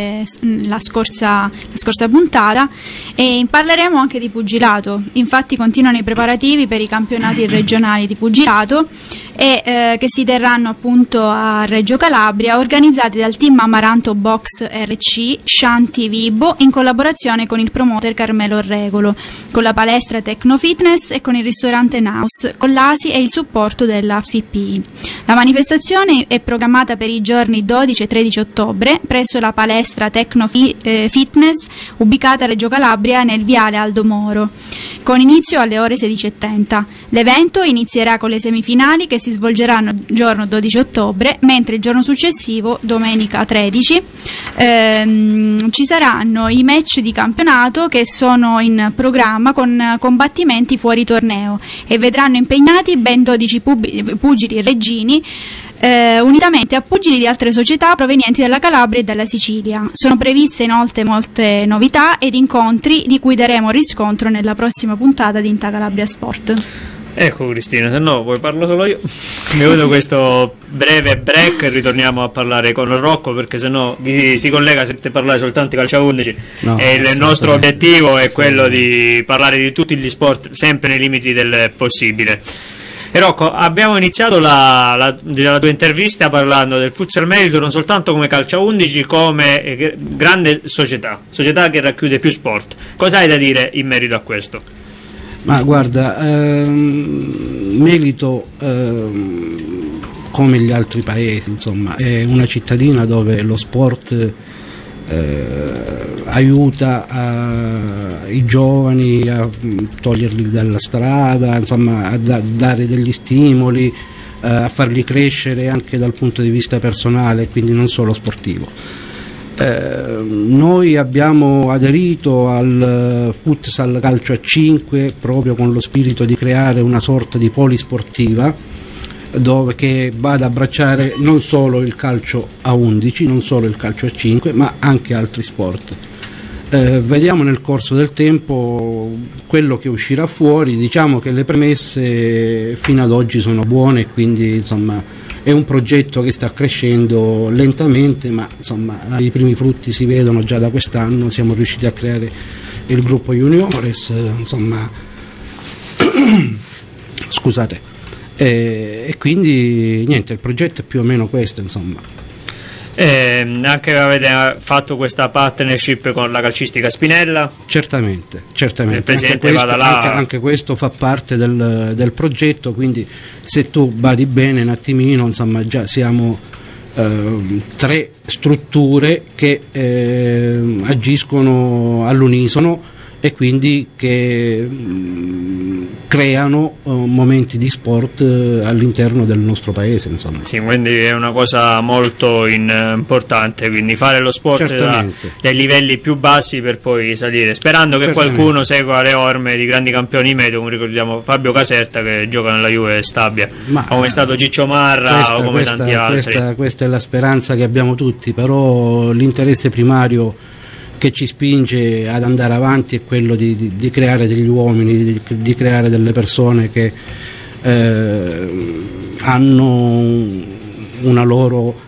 la scorsa puntata, e parleremo anche di pugilato. Infatti continuano i preparativi per i campionati regionali di pugilato e che si terranno appunto a Reggio Calabria, organizzati dal team Amaranto Box RC Shanti Vibo in collaborazione con il promoter Carmelo Regolo, con la palestra Tecno Fitness e con il ristorante Naus, con l'ASI e il supporto della FIPI. La manifestazione è programmata per i giorni 12 e 13 ottobre presso la palestra Tecno Fitness ubicata a Reggio Calabria nel viale Aldo Moro, con inizio alle ore 16:30. L'evento inizierà con le semifinali che si svolgeranno il giorno 12 ottobre, mentre il giorno successivo, domenica 13, ci saranno i match di campionato che sono in programma con combattimenti fuori torneo e vedranno impegnati ben 12 pugili reggini, unitamente a pugili di altre società provenienti dalla Calabria e dalla Sicilia. Sono previste inoltre molte novità ed incontri di cui daremo riscontro nella prossima puntata di Inta Calabria Sport. Ecco Cristina, se no poi parlo solo io. Mi è venuto questo breve break e ritorniamo a parlare con Rocco, perché se no si collega se te parlare soltanto di calcio a 11. No, e il nostro obiettivo è quello di parlare di tutti gli sport sempre nei limiti del possibile. E Rocco, abbiamo iniziato la tua intervista parlando del futsal merito non soltanto come calcio a 11, come grande società che racchiude più sport. Cosa hai da dire in merito a questo? Ma guarda, Melito, come gli altri paesi, insomma, è una cittadina dove lo sport aiuta i giovani a toglierli dalla strada, insomma, a dare degli stimoli, a farli crescere anche dal punto di vista personale, quindi non solo sportivo. Noi abbiamo aderito al futsal calcio a 5 proprio con lo spirito di creare una sorta di polisportiva che va ad abbracciare non solo il calcio a 11, non solo il calcio a 5, ma anche altri sport. Vediamo nel corso del tempo quello che uscirà fuori. Diciamo che le premesse fino ad oggi sono buone, quindi insomma è un progetto che sta crescendo lentamente, ma insomma i primi frutti si vedono già da quest'anno. Siamo riusciti a creare il gruppo juniores, insomma scusate, e quindi niente, il progetto è più o meno questo, insomma. Anche avete fatto questa partnership con la calcistica Spinella? Certamente. Il presidente vada là. Anche questo fa parte del progetto, quindi se tu badi bene un attimino, insomma già siamo 3 strutture che agiscono all'unisono e quindi che creano momenti di sport all'interno del nostro paese, insomma. Sì, quindi è una cosa molto importante, quindi fare lo sport dai livelli più bassi per poi salire, sperando che qualcuno segua le orme di grandi campioni meteo, come ricordiamo Fabio Caserta che gioca nella Juve Stabia, come è stato Ciccio Marra o come tanti altri. Questa è la speranza che abbiamo tutti, però l'interesse primario che ci spinge ad andare avanti è quello di creare degli uomini, di creare delle persone che hanno una loro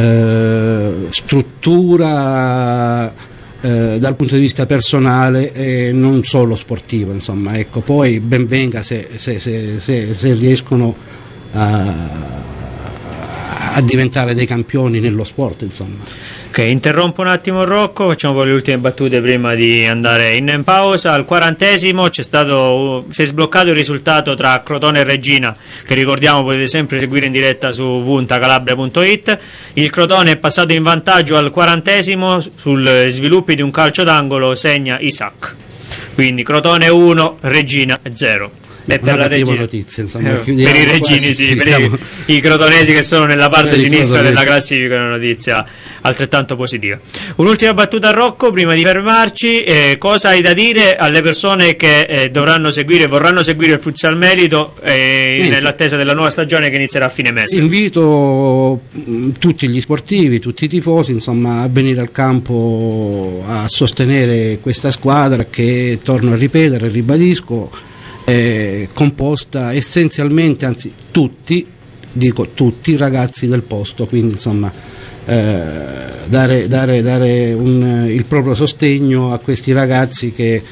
struttura dal punto di vista personale e non solo sportivo, insomma, ecco. Poi ben venga se riescono a diventare dei campioni nello sport, insomma. Ok, interrompo un attimo Rocco, facciamo poi le ultime battute prima di andare in pausa. Al 40esimo si è sbloccato il risultato tra Crotone e Regina, che ricordiamo potete sempre seguire in diretta su www.tacalabria.it. Il Crotone è passato in vantaggio al 40esimo sul sviluppi di un calcio d'angolo, segna Isaac. Quindi Crotone 1, Regina 0. E per la Regina, notizia, insomma, per i regini sì, per i crotonesi che sono nella parte sinistra della classifica è una notizia altrettanto positiva. Un'ultima battuta a Rocco prima di fermarci, cosa hai da dire alle persone che vorranno seguire il futsal merito nell'attesa della nuova stagione che inizierà a fine mese? Invito tutti gli sportivi, tutti i tifosi, insomma, a venire al campo a sostenere questa squadra che, torno a ripetere, ribadisco, è composta essenzialmente, anzi tutti i ragazzi del posto, quindi insomma dare il proprio sostegno a questi ragazzi che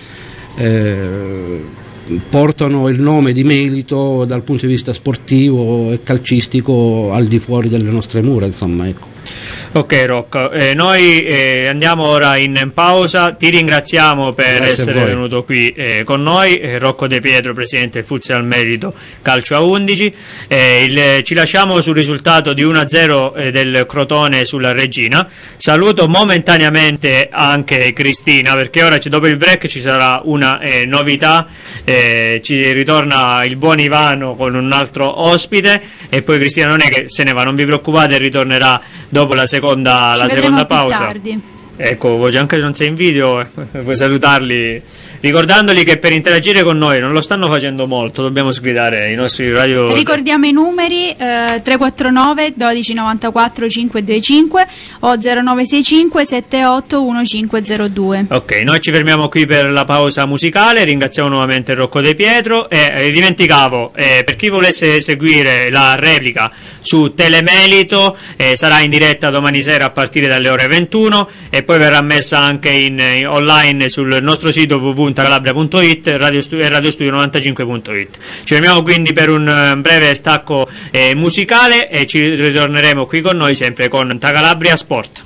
portano il nome di merito dal punto di vista sportivo e calcistico al di fuori delle nostre mura, insomma, ecco. Ok Rocco, noi andiamo ora in pausa, ti ringraziamo per essere venuto qui con noi, Rocco De Pietro, presidente del Futsal Merito Calcio a 11, ci lasciamo sul risultato di 1-0 del Crotone sulla Regina. Saluto momentaneamente anche Cristina, perché ora dopo il break ci sarà una novità, ci ritorna il buon Ivano con un altro ospite e poi Cristina non è che se ne va, non vi preoccupate, ritornerà dopo la seconda pausa. Ecco, voi anche se non sei in video puoi salutarli ricordandoli che per interagire con noi non lo stanno facendo molto, dobbiamo sgridare i nostri radio. Ricordiamo i numeri 349 1294 525 o 0965 78 1502. Ok, noi ci fermiamo qui per la pausa musicale, ringraziamo nuovamente Rocco De Pietro e dimenticavo, per chi volesse seguire la replica su Telemelito sarà in diretta domani sera a partire dalle ore 21 e poi verrà messa anche online sul nostro sito www.tacalabria.it e radiostudio95.it. Ci fermiamo quindi per un breve stacco musicale e ci ritorneremo qui con noi sempre con Tacalabria Sport.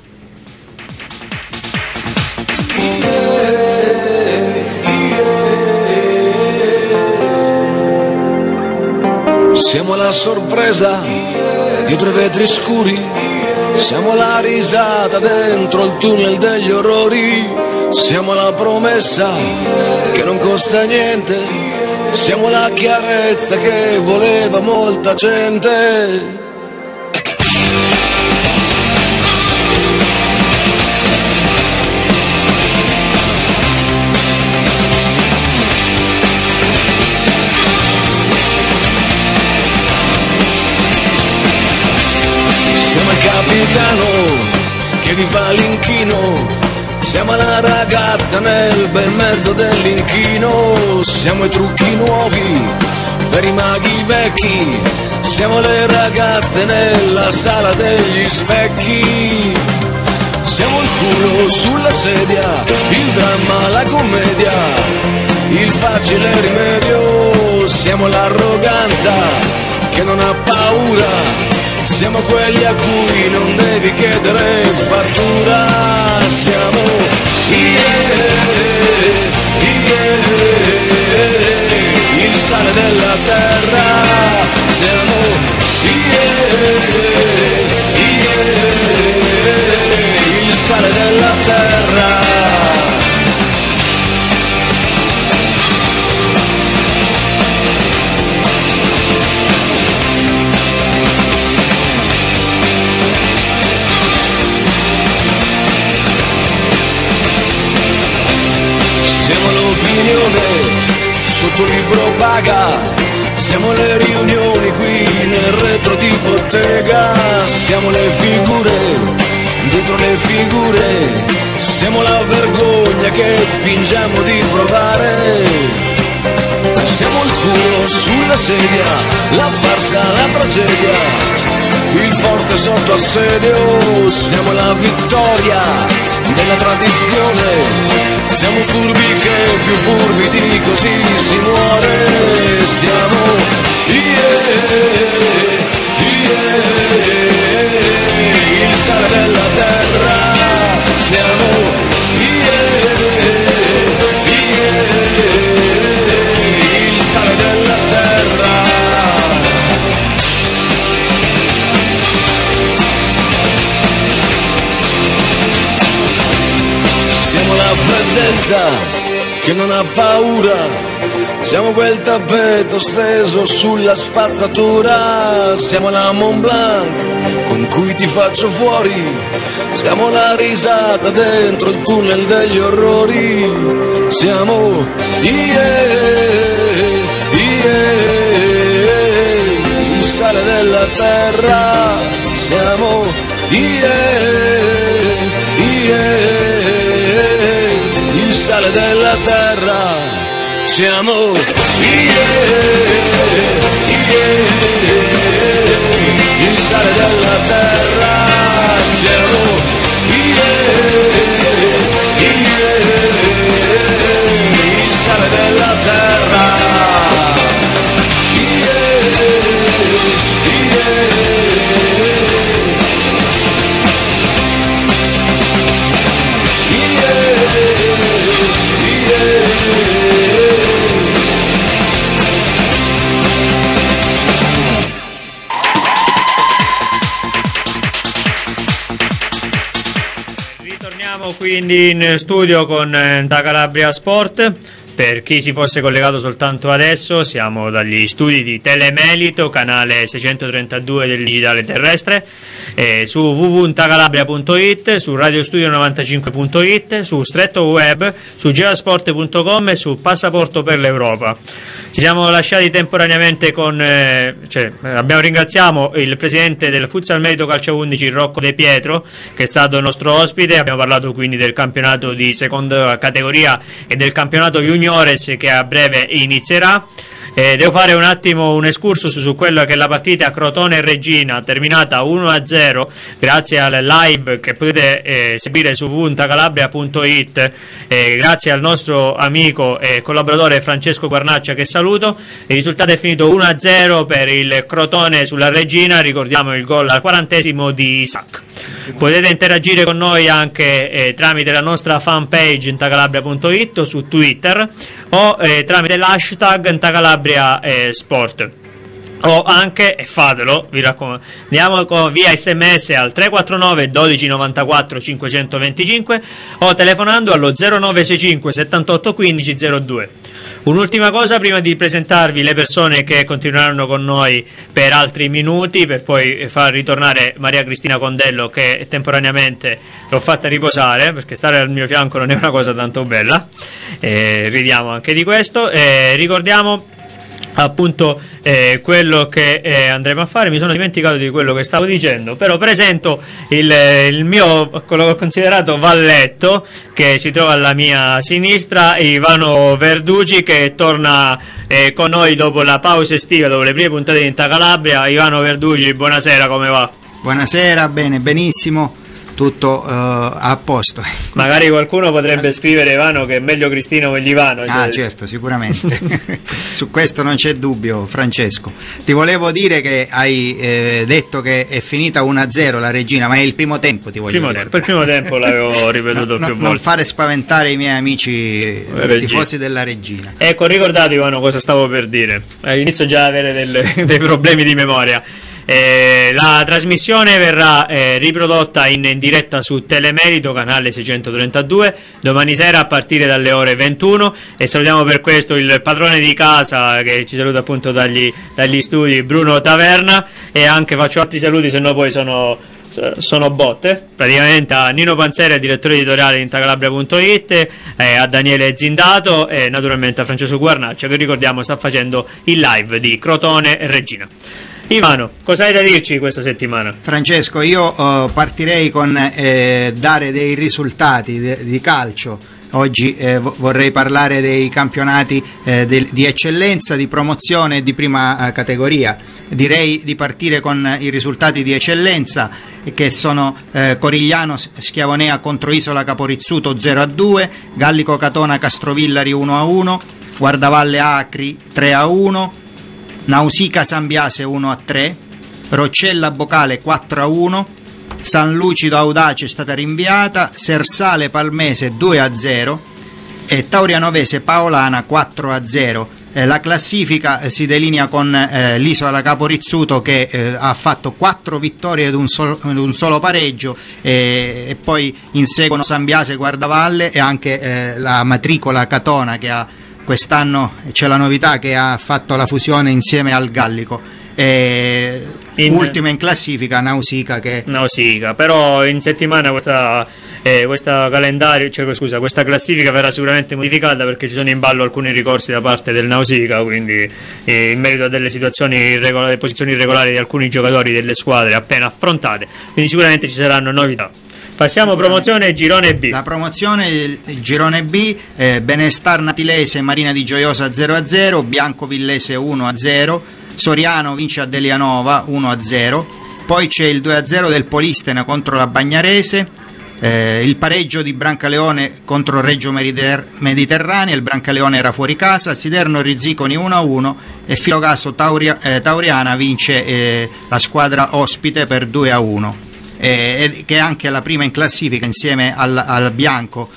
Siamo la sorpresa dietro i vetri scuri, siamo la risata dentro il tunnel degli orrori, siamo la promessa che non costa niente, siamo la chiarezza che voleva molta gente. anziano che vi fa l'inchino. Siamo la ragazza nel bel mezzo dell'inchino, siamo i trucchi nuovi per i maghi vecchi, siamo le ragazze nella sala degli specchi. Siamo il culo sulla sedia, il dramma, la commedia, il facile rimedio, siamo l'arroganza che non ha paura. Siamo quelli a cui non devi chiedere fattura. Siamo il sale della terra. Siamo il sale della terra. Siamo l'opinione sotto libro paga, siamo le riunioni qui nel retro di bottega, siamo le figure dietro le figure, siamo la vergogna che fingiamo di provare, siamo il culo sulla sedia, la farsa, la tragedia, il forte sotto assedio, siamo la vittoria della tradizione. Siamo furbi che più furbi di così si muore. Siamo il sale della terra. Siamo il sale della terra. Siamo la freddezza che non ha paura, siamo quel tappeto steso sulla spazzatura, siamo la Mont Blanc con cui ti faccio fuori, siamo la risata dentro il tunnel degli orrori, siamo il sale della terra, siamo il sale della terra, siamo il sale della terra, siamo il sale della terra. Ritorniamo quindi in studio con Da Calabria Sport. Per chi si fosse collegato soltanto adesso, siamo dagli studi di Telemelito, canale 632 del digitale terrestre, su www.calabria.it, su radiostudio95.it, su Stretto Web, su gelasport.com e su Passaporto per l'Europa. Ci siamo lasciati temporaneamente con ringraziamo il presidente del Futsal Melito Calcio 11, Rocco De Pietro, che è stato il nostro ospite. Abbiamo parlato quindi del campionato di seconda categoria e del campionato juniores che a breve inizierà. Devo fare un attimo un excursus su quella che è la partita Crotone e Reggina, terminata 1-0 grazie al live che potete seguire su www.calabria.it, grazie al nostro amico e collaboratore Francesco Guarnaccia, che saluto. Il risultato è finito 1-0 per il Crotone sulla Reggina, ricordiamo il gol al 40° di Isaac. Potete interagire con noi anche tramite la nostra fanpage Intacalabria.it o su Twitter, o tramite l'hashtag Intacalabria Sport, o anche, e fatelo, vi raccomando, andiamo via SMS al 349 12 94 525 o telefonando allo 0965 78 15 02. Un'ultima cosa prima di presentarvi le persone che continueranno con noi per altri minuti, per poi far ritornare Maria Cristina Condello, che temporaneamente l'ho fatta riposare perché stare al mio fianco non è una cosa tanto bella, ridiamo anche di questo. Ricordiamo appunto quello che andremo a fare. Mi sono dimenticato di quello che stavo dicendo, però presento il mio, quello che ho considerato valletto, che si trova alla mia sinistra, Ivano Verducci, che torna con noi dopo la pausa estiva, dopo le prime puntate di Inta Calabria. Ivano Verducci, buonasera, come va? Buonasera, bene, benissimo, tutto a posto. Magari qualcuno potrebbe scrivere, Ivano, che è meglio Cristino che Ivano. Ah, certo, sicuramente. Su questo non c'è dubbio, Francesco. Ti volevo dire che hai detto che è finita 1-0 la Regina, ma è il primo tempo, ti voglio dire. Il primo tempo l'avevo ripetuto più volte. Non fare spaventare i miei amici tifosi della Regina. Ecco, ricordate, Ivano, cosa stavo per dire. Inizio già ad avere dei problemi di memoria. La trasmissione verrà riprodotta in diretta su Telemerito, canale 632, domani sera a partire dalle ore 21, e salutiamo per questo il padrone di casa, che ci saluta appunto dagli studi, Bruno Taverna, e anche faccio altri saluti, se no poi sono botte, praticamente a Nino Panzeri, direttore editoriale di Intacalabria.it, a Daniele Zindato e naturalmente a Francesco Guarnaccia, che ricordiamo sta facendo il live di Crotone e Regina. Ivano, cosa hai da dirci questa settimana? Francesco, io partirei con dare dei risultati di calcio. Oggi vorrei parlare dei campionati di eccellenza, di promozione e di prima categoria. Direi di partire con i risultati di eccellenza, che sono Corigliano Schiavonea contro Isola Caporizzuto 0-2, Gallico Catona Castrovillari 1-1, Guardavalle Acri 3-1, Nausica Sambiase 1-3, Roccella Bocale 4-1, San Lucido Audace è stata rinviata, Sersale Palmese 2-0 e Taurianovese Paolana 4-0. La classifica si delinea con l'Isola Caporizzuto, che ha fatto 4 vittorie ed un solo pareggio, e poi inseguono Sambiase, Guardavalle e anche la matricola Catona, che ha quest'anno c'è la novità che ha fatto la fusione insieme al Gallico. Ultima in classifica Nausica, però in settimana questa classifica verrà sicuramente modificata, perché ci sono in ballo alcuni ricorsi da parte del Nausica, quindi in merito a delle situazioni delle posizioni irregolari di alcuni giocatori delle squadre appena affrontate, quindi sicuramente ci saranno novità. Passiamo promozione girone B. La promozione, il girone B, Benestar Natilese Marina di Gioiosa 0-0, Bianco Villese 1-0, Soriano vince a Delianova 1-0, poi c'è il 2-0 del Polistena contro la Bagnarese, il pareggio di Brancaleone contro Reggio Mediterranea, il Brancaleone era fuori casa, Siderno Rizziconi 1-1 e Filogasso Tauriana vince la squadra ospite per 2-1. Che è anche la prima in classifica insieme al Bianco,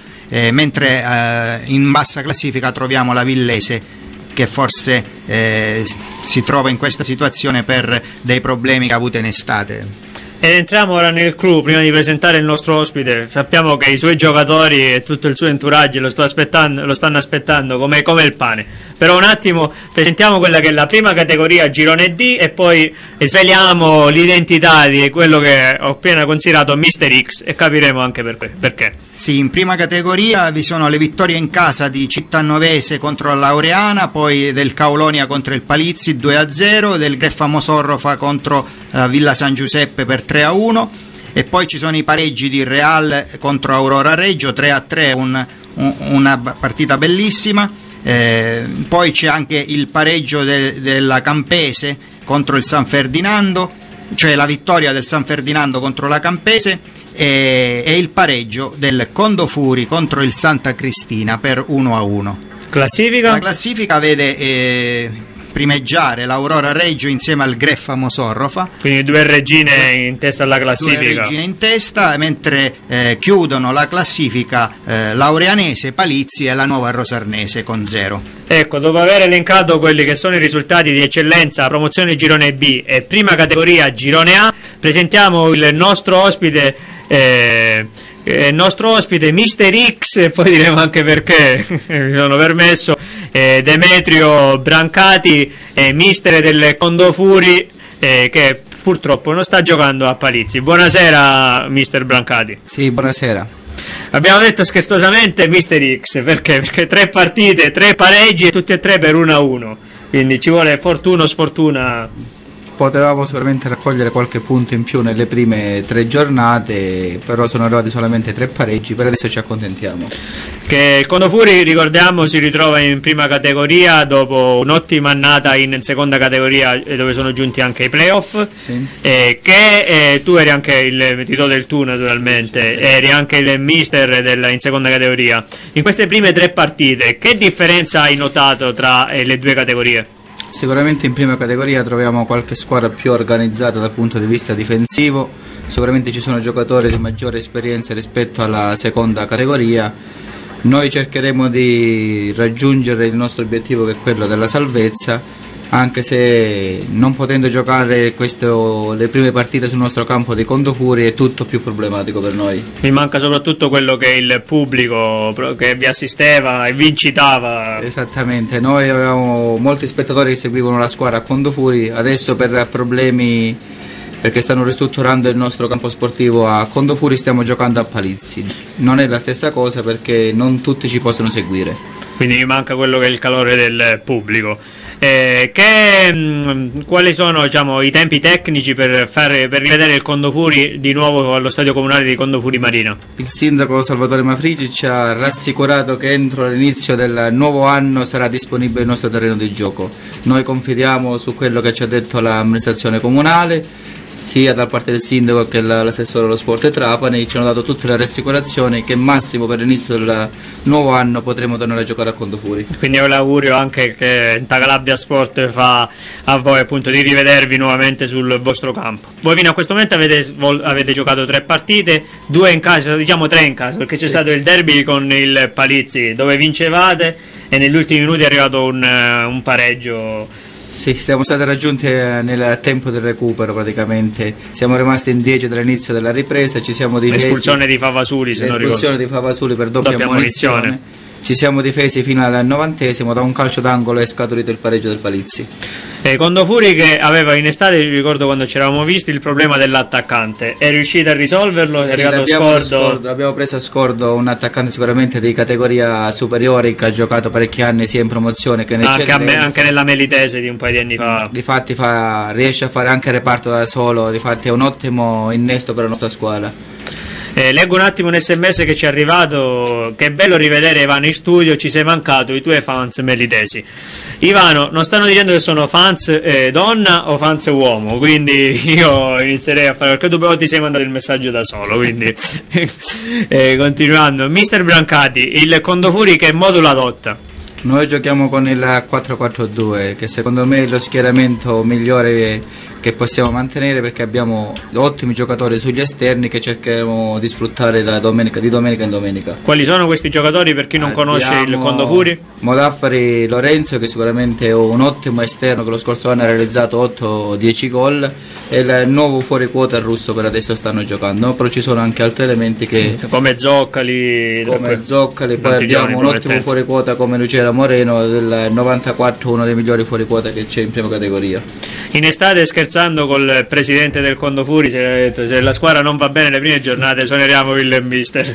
mentre in bassa classifica troviamo la Villese, che forse si trova in questa situazione per dei problemi che ha avuto in estate. Ed entriamo ora nel clou. Prima di presentare il nostro ospite, sappiamo che i suoi giocatori e tutto il suo entourage lo stanno aspettando come il pane. Però un attimo presentiamo quella che è la prima categoria, girone D, e poi sveliamo l'identità di quello che ho appena considerato Mister X, e capiremo anche perché. Sì, in prima categoria vi sono le vittorie in casa di Cittannovese contro la Laureana, poi del Caulonia contro il Palizzi 2-0, del Greffa Mosorrofa contro Villa San Giuseppe per 3-1, e poi ci sono i pareggi di Real contro Aurora Reggio 3-3, una partita bellissima. Poi c'è anche il pareggio della Campese contro il San Ferdinando, cioè la vittoria del San Ferdinando contro la Campese, e il pareggio del Condofuri contro il Santa Cristina per 1-1. Classifica? La classifica vede primeggiare l'Aurora Reggio insieme al Greffa Mosorrofa, quindi 2 regine in testa alla classifica. 2 regine in testa, mentre chiudono la classifica Laureanese, Palizzi e la Nuova Rosarnese con 0. Ecco, dopo aver elencato quelli che sono i risultati di eccellenza, promozione girone B e prima categoria girone A, presentiamo il nostro ospite Mister X, e poi diremo anche perché mi sono permesso, Demetrio Brancati, mister del Condofuri, che purtroppo non sta giocando a Palizzi. Buonasera mister Brancati. Sì, buonasera. Abbiamo detto scherzosamente Mister X perché 3 partite, 3 pareggi e tutti e 3 per 1-1. quindi ci vuole fortuna o sfortuna. Potevamo sicuramente raccogliere qualche punto in più nelle prime 3 giornate, però sono arrivati solamente 3 pareggi, per adesso ci accontentiamo. Che il Condofuri, ricordiamo, si ritrova in prima categoria dopo un'ottima annata in seconda categoria, dove sono giunti anche i playoff. Sì. Tu eri anche il titolo del tu, naturalmente, eri anche il mister in seconda categoria. In queste prime 3 partite, che differenza hai notato tra le 2 categorie? Sicuramente in prima categoria troviamo qualche squadra più organizzata dal punto di vista difensivo, sicuramente ci sono giocatori di maggiore esperienza rispetto alla seconda categoria. Noi cercheremo di raggiungere il nostro obiettivo, che è quello della salvezza, anche se non potendo giocare le prime partite sul nostro campo di Condofuri è tutto più problematico per noi. Mi manca soprattutto quello che il pubblico che vi assisteva e vi incitava. Esattamente, noi avevamo molti spettatori che seguivano la squadra a Condofuri, adesso per problemi, perché stanno ristrutturando il nostro campo sportivo a Condofuri, stiamo giocando a Palizzi. Non è la stessa cosa perché non tutti ci possono seguire. Quindi mi manca quello che è il calore del pubblico. Quali sono, diciamo, i tempi tecnici per rivedere il Condofuri di nuovo allo stadio comunale di Condofuri Marina? Il sindaco Salvatore Mafrici ci ha rassicurato che entro l'inizio del nuovo anno sarà disponibile il nostro terreno di gioco. Noi confidiamo su quello che ci ha detto l'amministrazione comunale, sia da parte del sindaco che l'assessore allo sport Trapani. Ci hanno dato tutte le rassicurazioni che massimo per l'inizio del nuovo anno potremo tornare a giocare a Condofuri. Quindi ho l'augurio anche che Tacalabria Sport fa a voi, appunto, di rivedervi nuovamente sul vostro campo. Voi fino a questo momento avete giocato 3 partite, 2 in casa, diciamo 3 in casa, perché c'è stato il derby con il Palizzi dove vincevate e negli ultimi minuti è arrivato un pareggio. Sì, siamo stati raggiunti nel tempo del recupero praticamente, siamo rimasti in 10 dall'inizio della ripresa, ci siamo difesi. L'espulsione di Favasuli, se non ricordo. L'espulsione di Favasuli per doppia ammonizione. Ci siamo difesi fino al 90°, da un calcio d'angolo è scaturito il pareggio del Palizzi. Condofuri che aveva in estate, ricordo quando ci eravamo visti, il problema dell'attaccante, è riuscito a risolverlo? Sì, è arrivato scordo? Abbiamo preso a scordo un attaccante sicuramente di categoria superiore che ha giocato parecchi anni sia in promozione che anche nella Melitese di un paio di anni fa. Difatti riesce a fare anche reparto da solo, difatti è un ottimo innesto per la nostra squadra. Leggo un attimo un SMS che ci è arrivato. Che bello rivedere Ivano in studio, ci sei mancato, i tuoi fans melitesi. Ivano, non stanno dicendo che sono fans donna o fans uomo, quindi io inizierei a fare, perché tu ti sei mandato il messaggio da solo, quindi continuando. Mister Brancati, il Condofuri che modulo adotta? Noi giochiamo con il 4-4-2, che secondo me è lo schieramento migliore che possiamo mantenere, perché abbiamo ottimi giocatori sugli esterni che cercheremo di sfruttare di domenica in domenica. Quali sono questi giocatori per chi non conosce il Condofuri? Modaffari Lorenzo, che sicuramente è un ottimo esterno, che lo scorso anno ha realizzato 8-10 gol, e il nuovo fuori quota russo per adesso stanno giocando, però ci sono anche altri elementi che come Zoccali, poi abbiamo un ottimo fuori quota come Lucera Moreno del 94, uno dei migliori fuori quota che c'è in prima categoria. In estate, scherzando col presidente del Condofuri, se la squadra non va bene le prime giornate suoneriamo il mister.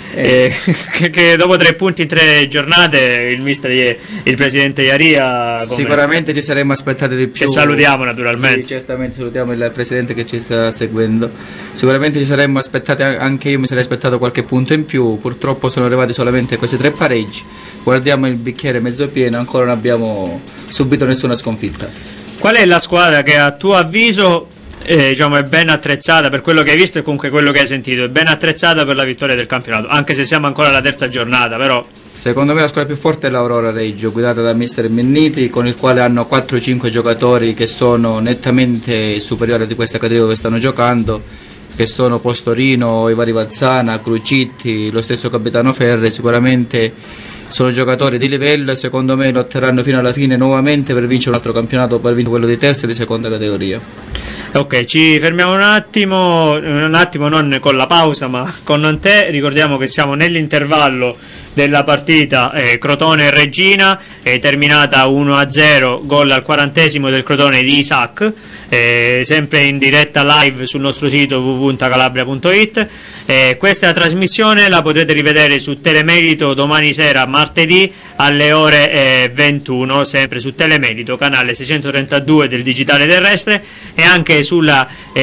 Che dopo 3 punti in 3 giornate il presidente Iaria sicuramente ci saremmo aspettati di più, e salutiamo naturalmente. Sì, certamente salutiamo il presidente che ci sta seguendo. Sicuramente ci saremmo aspettati, anche io mi sarei aspettato qualche punto in più, purtroppo sono arrivati solamente questi 3 pareggi. Guardiamo il bicchiere mezzo pieno, ancora non abbiamo subito nessuna sconfitta. Qual è la squadra che a tuo avviso diciamo è ben attrezzata, per quello che hai visto e comunque quello che hai sentito, è ben attrezzata per la vittoria del campionato, anche se siamo ancora alla 3ª giornata, però? Secondo me la squadra più forte è l'Aurora Reggio, guidata da mister Minniti, con il quale hanno 4-5 giocatori che sono nettamente superiori di questa categoria dove stanno giocando, che sono Postorino, Ivari Vazzana, Crucitti, lo stesso capitano Ferre. Sicuramente sono giocatori di livello, secondo me lotteranno fino alla fine nuovamente per vincere un altro campionato, per vincere quello di terza e di seconda categoria. Ok, ci fermiamo un attimo, non con la pausa ma con te. Ricordiamo che siamo nell'intervallo della partita Crotone Regina, è terminata 1-0, gol al 40° del Crotone di Isaac. sempre in diretta live sul nostro sito www.calabria.it. Questa trasmissione la potrete rivedere su Telemerito domani sera, martedì, alle ore 21, sempre su Telemerito, canale 632 del digitale terrestre, e anche sul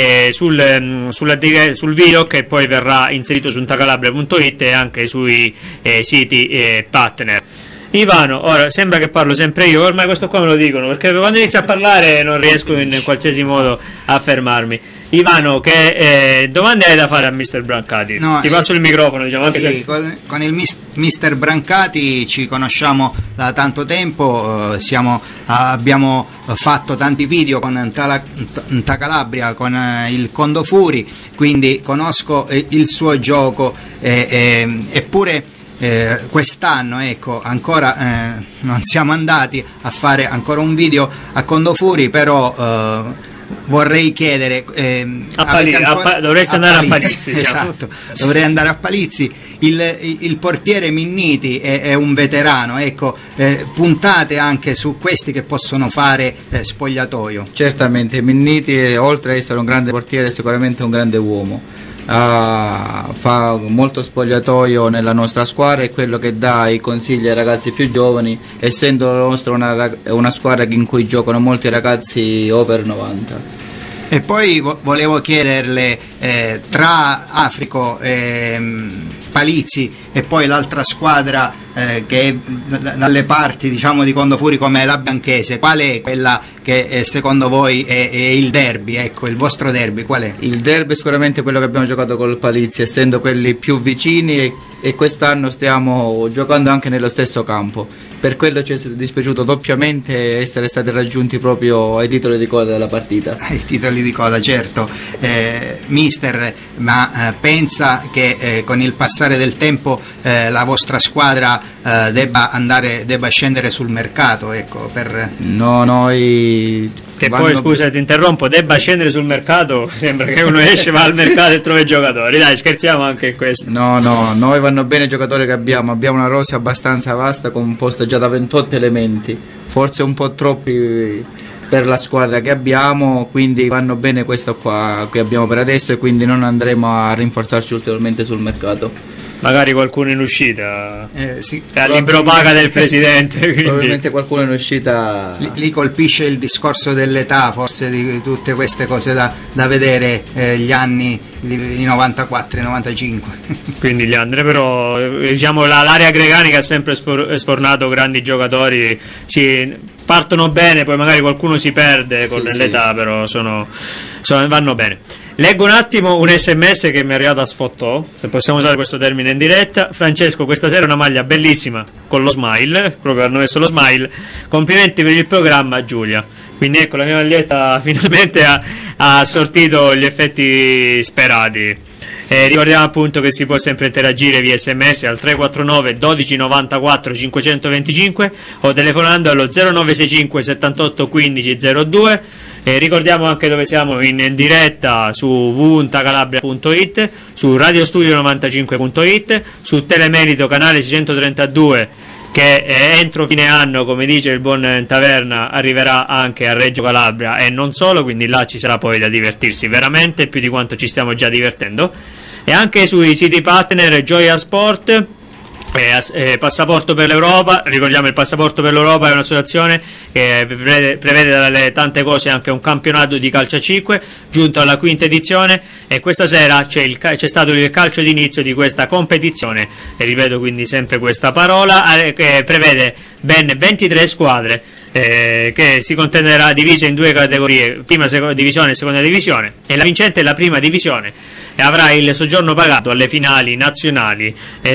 video che poi verrà inserito su untacalabria.it e anche sui siti partner. Ivano, ora sembra che parlo sempre io, ormai questo qua me lo dicono, perché quando inizio a parlare non riesco in qualsiasi modo a fermarmi. Ivano, che domande hai da fare a Mr. Brancati? No, ti passo il microfono, diciamo, anche sì, se... con il Mr. Brancati ci conosciamo da tanto tempo, abbiamo fatto tanti video con Calabria, con il Condofuri, quindi conosco il suo gioco, eppure quest'anno, ecco, ancora non siamo andati a fare ancora un video a Condofuri, però vorrei chiedere, dovresti andare a Palizzi, diciamo. Esatto, dovrei andare a Palizzi. Il portiere Minniti è un veterano, ecco, puntate anche su questi che possono fare spogliatoio. Certamente, Minniti, oltre ad essere un grande portiere, è sicuramente un grande uomo. Fa molto spogliatoio nella nostra squadra, è quello che dà i consigli ai ragazzi più giovani, essendo la nostra una squadra in cui giocano molti ragazzi over 90. E poi volevo chiederle, tra Africo, Palizzi e poi l'altra squadra che è dalle parti, diciamo, di Condofuri, come la Bianchese, qual è quella che secondo voi è il derby, ecco, il vostro derby, qual è? Il derby è sicuramente quello che abbiamo giocato col Palizzi, essendo quelli più vicini, e quest'anno stiamo giocando anche nello stesso campo. Per quello ci è dispiaciuto doppiamente essere stati raggiunti proprio ai titoli di coda della partita. Ai titoli di coda, certo. Mister, ma pensa che con il passare del tempo la vostra squadra debba scendere sul mercato, ecco, per... No, noi... Che poi, scusa, ti interrompo, debba scendere sul mercato, sembra che uno esce, va al mercato e trova i giocatori, dai, scherziamo anche in questo. No, noi vanno bene i giocatori che abbiamo una rosa abbastanza vasta, composta già da 28 elementi, forse un po' troppi per la squadra che abbiamo, quindi vanno bene questo qua che abbiamo per adesso, e quindi non andremo a rinforzarci ulteriormente sul mercato. Magari qualcuno in uscita, sì, al libro paga del presidente, quindi. Probabilmente qualcuno in uscita. Lì colpisce il discorso dell'età, forse, di tutte queste cose da vedere, gli anni i 94, i 95. Quindi gli anni, però diciamo l'area greganica ha sempre sfornato grandi giocatori, partono bene, poi magari qualcuno si perde con l'età, però vanno bene. Leggo un attimo un SMS che mi è arrivato a sfottò, se possiamo usare questo termine in diretta. Francesco, questa sera una maglia bellissima con lo smile, proprio hanno messo lo smile, complimenti per il programma, Giulia. Quindi ecco, la mia maglietta finalmente ha sortito gli effetti sperati. Ricordiamo appunto che si può sempre interagire via SMS al 349 12 94 525 o telefonando allo 0965 78 15 02. Ricordiamo anche dove siamo in diretta su www.calabria.it, su radiostudio95.it, su Telemerito canale 632, che entro fine anno, come dice il buon Taverna, arriverà anche a Reggio Calabria e non solo, quindi là ci sarà poi da divertirsi veramente più di quanto ci stiamo già divertendo. E anche sui siti partner Gioia Sport, Passaporto per l'Europa. Ricordiamo, il Passaporto per l'Europa è un'associazione che prevede dalle tante cose anche un campionato di calcio a 5 giunto alla quinta edizione, e questa sera c'è stato il calcio d'inizio di questa competizione, e ripeto quindi sempre questa parola, che prevede ben 23 squadre che si contenderà divise in due categorie, prima divisione e seconda divisione, e la vincente è la prima divisione e avrà il soggiorno pagato alle finali nazionali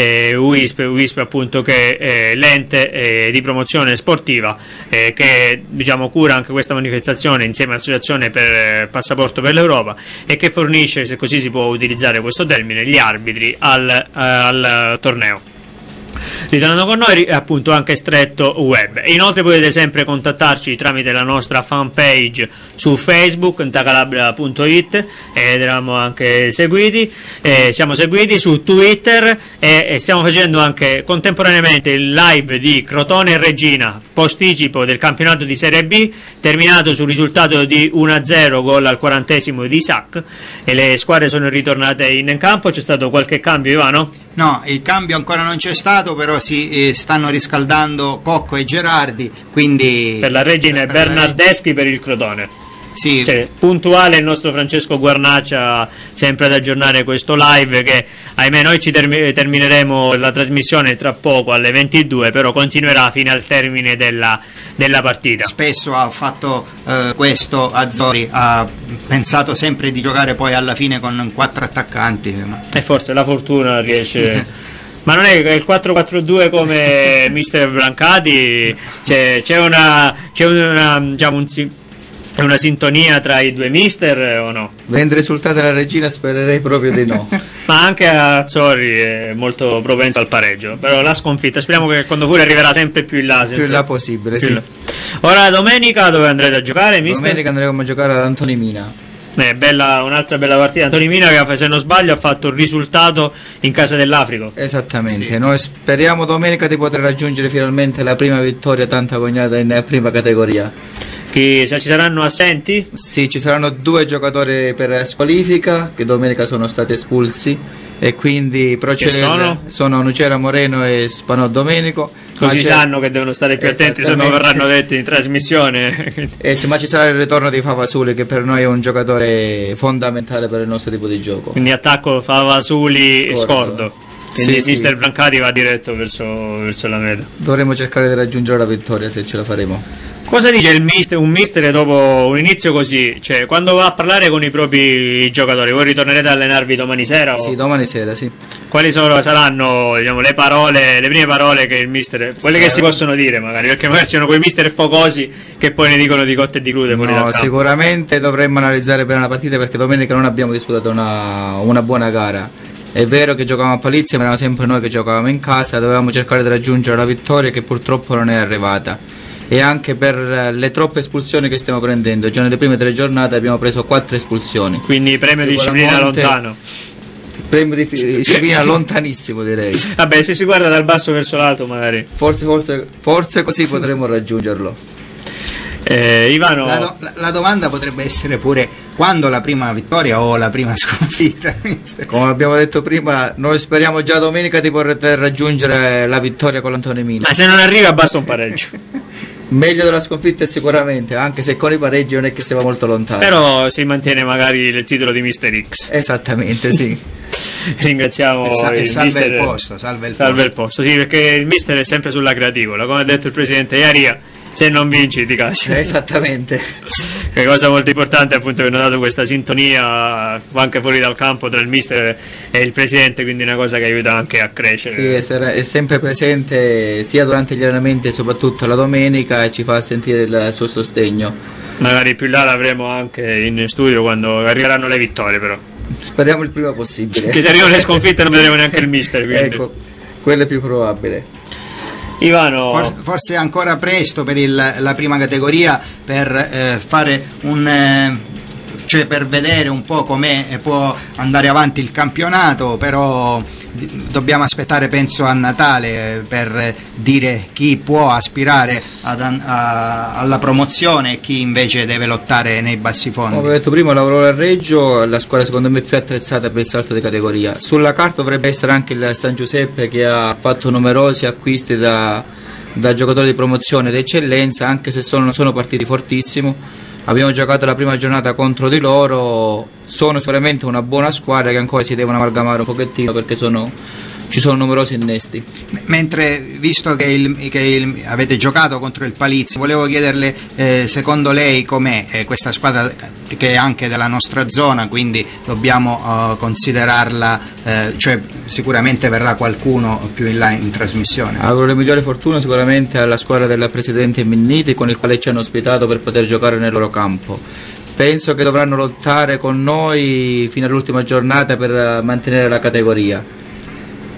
UISP appunto, che è l'ente di promozione sportiva che diciamo cura anche questa manifestazione insieme all'associazione per Passaporto per l'Europa, e che fornisce, se così si può utilizzare questo termine, gli arbitri al torneo. ritornando con noi, appunto anche stretto web. Inoltre potete sempre contattarci tramite la nostra fanpage su Facebook, ntacalabria.it, ed eravamo anche seguiti, siamo seguiti su Twitter e stiamo facendo anche contemporaneamente il live di Crotone e Reggina, posticipo del campionato di Serie B, terminato sul risultato di 1-0, gol al 40° di Isaac, e le squadre sono ritornate in campo. C'è stato qualche cambio, Ivano? No, il cambio ancora non c'è stato, però si stanno riscaldando Cocco e Gerardi, quindi per la Regina e Bernardeschi per il Crotone. Sì. Cioè, puntuale il nostro Francesco Guarnaccia, sempre ad aggiornare questo live, che ahimè noi ci termineremo la trasmissione tra poco alle 22, però continuerà fino al termine della partita. Spesso ha fatto questo Azzori, ha pensato sempre di giocare poi alla fine con 4 attaccanti, e forse la fortuna riesce. Ma non è il 4-4-2 come mister Brancati? C'è una sintonia tra i due mister o no? Vedendo i risultati della Regina spererei proprio di no. Ma anche Azzorri è molto propenso al pareggio, però la sconfitta speriamo che quando pure arriverà sempre più in là, più in là possibile, sì. Ora domenica dove andrete a giocare, mister? Domenica andremo a giocare ad Antonimina. Un'altra bella partita. Antonimina che, se non sbaglio, ha fatto il risultato in casa dell'Africo. Esattamente, sì. Noi speriamo domenica di poter raggiungere finalmente la prima vittoria tanto agognata in prima categoria. Ci saranno assenti? Sì, ci saranno 2 giocatori per squalifica che domenica sono stati espulsi, e quindi sono Nucera Moreno e Spanò Domenico. Così sanno che devono stare più attenti se non verranno detti in trasmissione. Ma ci sarà il ritorno di Favasuli, che per noi è un giocatore fondamentale per il nostro tipo di gioco. Quindi attacco Favasuli e Scordo. Quindi sì, mister Brancati va diretto verso la meta. Dovremo cercare di raggiungere la vittoria, se ce la faremo. Cosa dice un mister dopo un inizio così? Cioè, quando va a parlare con i propri giocatori, voi ritornerete a allenarvi domani sera? Sì, domani sera, sì. Quali saranno, diciamo, le prime parole che il mister, quelle che si possono dire magari, perché magari ci sono quei mister focosi che poi ne dicono di cotte e di crude fuori dal campo. Sicuramente dovremmo analizzare bene la partita, perché domenica non abbiamo disputato una buona gara. È vero che giocavamo a palizia, ma erano sempre noi che giocavamo in casa, dovevamo cercare di raggiungere la vittoria, che purtroppo non è arrivata. E anche per le troppe espulsioni che stiamo prendendo, già nelle prime 3 giornate abbiamo preso 4 espulsioni. Quindi premio disciplina lontano. Premio di disciplina lontanissimo, direi. Vabbè, se si guarda dal basso verso l'alto magari. Forse così potremo raggiungerlo. Ivano, la domanda potrebbe essere pure: quando la prima vittoria o la prima sconfitta? Come abbiamo detto prima, noi speriamo già domenica di poter raggiungere la vittoria con l'Antonimina. Ma se non arriva basta un pareggio. Meglio della sconfitta sicuramente, anche se con i pareggi non è che si va molto lontano. Però si mantiene magari il titolo di Mister X. Esattamente, sì. Ringraziamo il salve mister. Il posto, salve il posto, sì, perché il mister è sempre sulla creativola, come ha detto il presidente Iaria. Se non vinci ti cacci. Esattamente. Che cosa molto importante, appunto, che hanno dato questa sintonia anche fuori dal campo tra il mister e il presidente, quindi è una cosa che aiuta anche a crescere. Sì, è sempre presente sia durante gli allenamenti e soprattutto la domenica, e ci fa sentire il suo sostegno. Magari più là l'avremo anche in studio quando arriveranno le vittorie, però. Speriamo il prima possibile. Che se arrivano le sconfitte non vedremo neanche il mister, quindi. Ecco, quello è più probabile. Ivano, forse è ancora presto per la prima categoria per fare per vedere un po' come può andare avanti il campionato, però dobbiamo aspettare, penso, a Natale per dire chi può aspirare alla promozione e chi invece deve lottare nei bassi fondi. Come ho detto prima, l'Aurora Reggio è la squadra secondo me più attrezzata per il salto di categoria. Sulla carta dovrebbe essere anche il San Giuseppe, che ha fatto numerosi acquisti da giocatori di promozione d'eccellenza, anche se non sono partiti fortissimo. Abbiamo giocato la prima giornata contro di loro, sono sicuramente una buona squadra che ancora si devono amalgamare un pochettino, perché ci sono numerosi innesti. Mentre, visto che avete giocato contro il Palizzi, volevo chiederle, secondo lei com'è questa squadra, che è anche della nostra zona, quindi dobbiamo considerarla, cioè sicuramente verrà qualcuno più in là in trasmissione. Auguro le migliori fortune sicuramente alla squadra del presidente Minniti, con il quale ci hanno ospitato per poter giocare nel loro campo. Penso che dovranno lottare con noi fino all'ultima giornata per mantenere la categoria.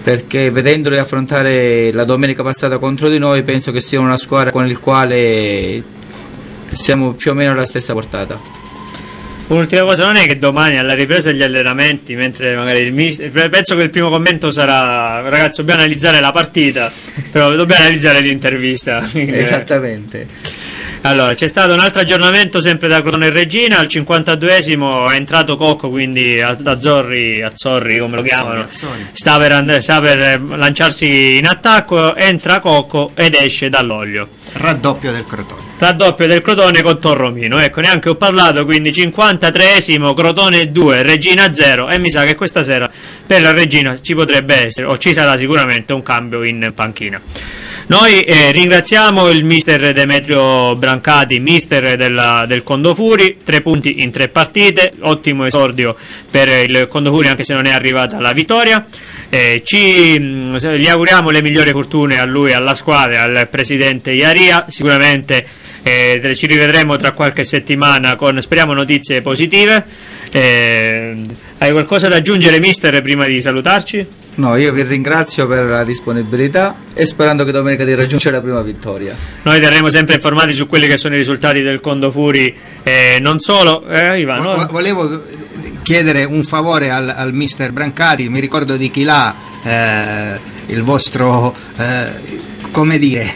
perché vedendoli affrontare la domenica passata contro di noi penso che sia una squadra con il quale siamo più o meno alla stessa portata. Un'ultima cosa, non è che domani alla ripresa degli allenamenti, mentre magari il mister, penso che il primo commento sarà: ragazzi, dobbiamo analizzare la partita, però dobbiamo analizzare l'intervista. Esattamente. Allora, c'è stato un altro aggiornamento sempre da Crotone e Regina. Al 52esimo è entrato Cocco, quindi Azzorri come lo chiamano, sta per lanciarsi in attacco, entra Cocco ed esce Dall'Oglio. Raddoppio del Crotone con Torromino. Ecco, neanche ho parlato, quindi 53esimo, Crotone 2, Regina 0, e mi sa che questa sera per la Regina ci potrebbe essere, o ci sarà sicuramente, un cambio in panchina. Noi ringraziamo il mister Demetrio Brancati, mister del Condofuri, 3 punti in 3 partite, ottimo esordio per il Condofuri anche se non è arrivata la vittoria. Gli auguriamo le migliori fortune a lui, alla squadra, al presidente Iaria. Sicuramente ci rivedremo tra qualche settimana con, speriamo, notizie positive. Hai qualcosa da aggiungere, mister, prima di salutarci? No, io vi ringrazio per la disponibilità e sperando che domenica di raggiungere la prima vittoria. Noi terremo sempre informati su quelli che sono i risultati del Condofuri, non solo. Ivano. Volevo chiedere un favore al mister Brancati, mi ricordo di chi l'ha, il vostro, come dire,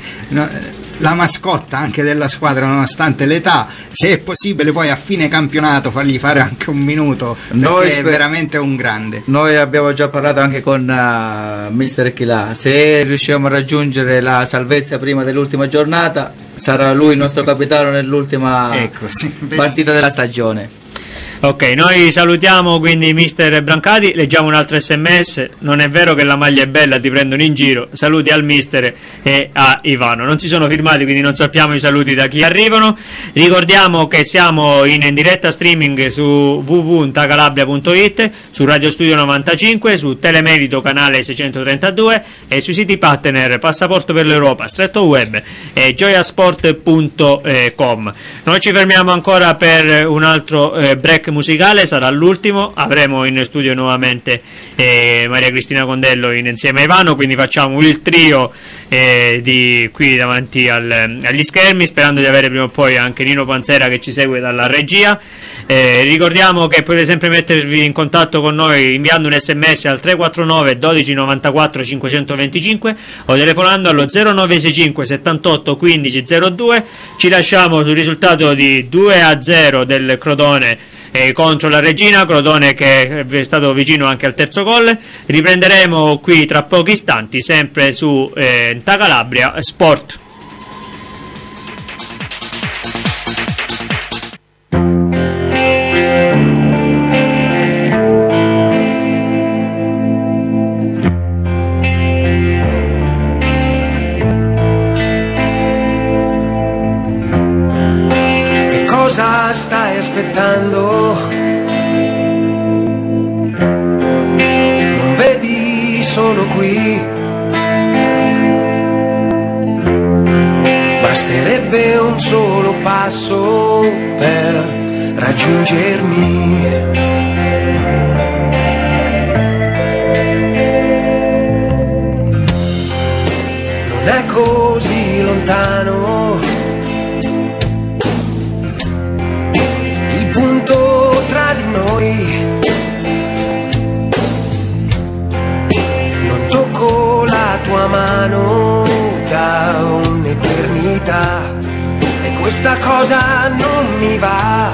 la mascotta anche della squadra nonostante l'età, se è possibile poi a fine campionato fargli fare anche un minuto, perché è veramente un grande. Noi abbiamo già parlato anche con mister Chilà, se riusciamo a raggiungere la salvezza prima dell'ultima giornata sarà lui il nostro capitano nell'ultima partita della stagione. Ok, noi salutiamo quindi mister Brancati, leggiamo un altro sms: non è vero che la maglia è bella, ti prendono in giro, saluti al mister e a Ivano. Non si sono firmati, quindi non sappiamo i saluti da chi arrivano. Ricordiamo che siamo in diretta streaming su www.tacalabria.it, su Radio Studio 95, su Telemerito canale 632 e sui siti partner Passaporto per l'Europa, Stretto Web e gioiasport.com. Noi ci fermiamo ancora per un altro break musicale, sarà l'ultimo. Avremo in studio nuovamente Maria Cristina Condello insieme a Ivano, quindi facciamo il trio di qui davanti agli schermi, sperando di avere prima o poi anche Nino Panzera che ci segue dalla regia. Ricordiamo che potete sempre mettervi in contatto con noi inviando un sms al 349 12 94 525 o telefonando allo 0965 78 15 02. Ci lasciamo sul risultato di 2-0 del Crotone contro la Regina, Crotone che è stato vicino anche al terzo gol. Riprenderemo qui tra pochi istanti, sempre su Tacalabria Sport. Che cosa stai aspettando? Non vedi, sono qui. Basterebbe un solo passo per raggiungermi. Non è così lontano il punto tra di noi. Non tocco la tua mano da un'eternità e questa cosa non mi va.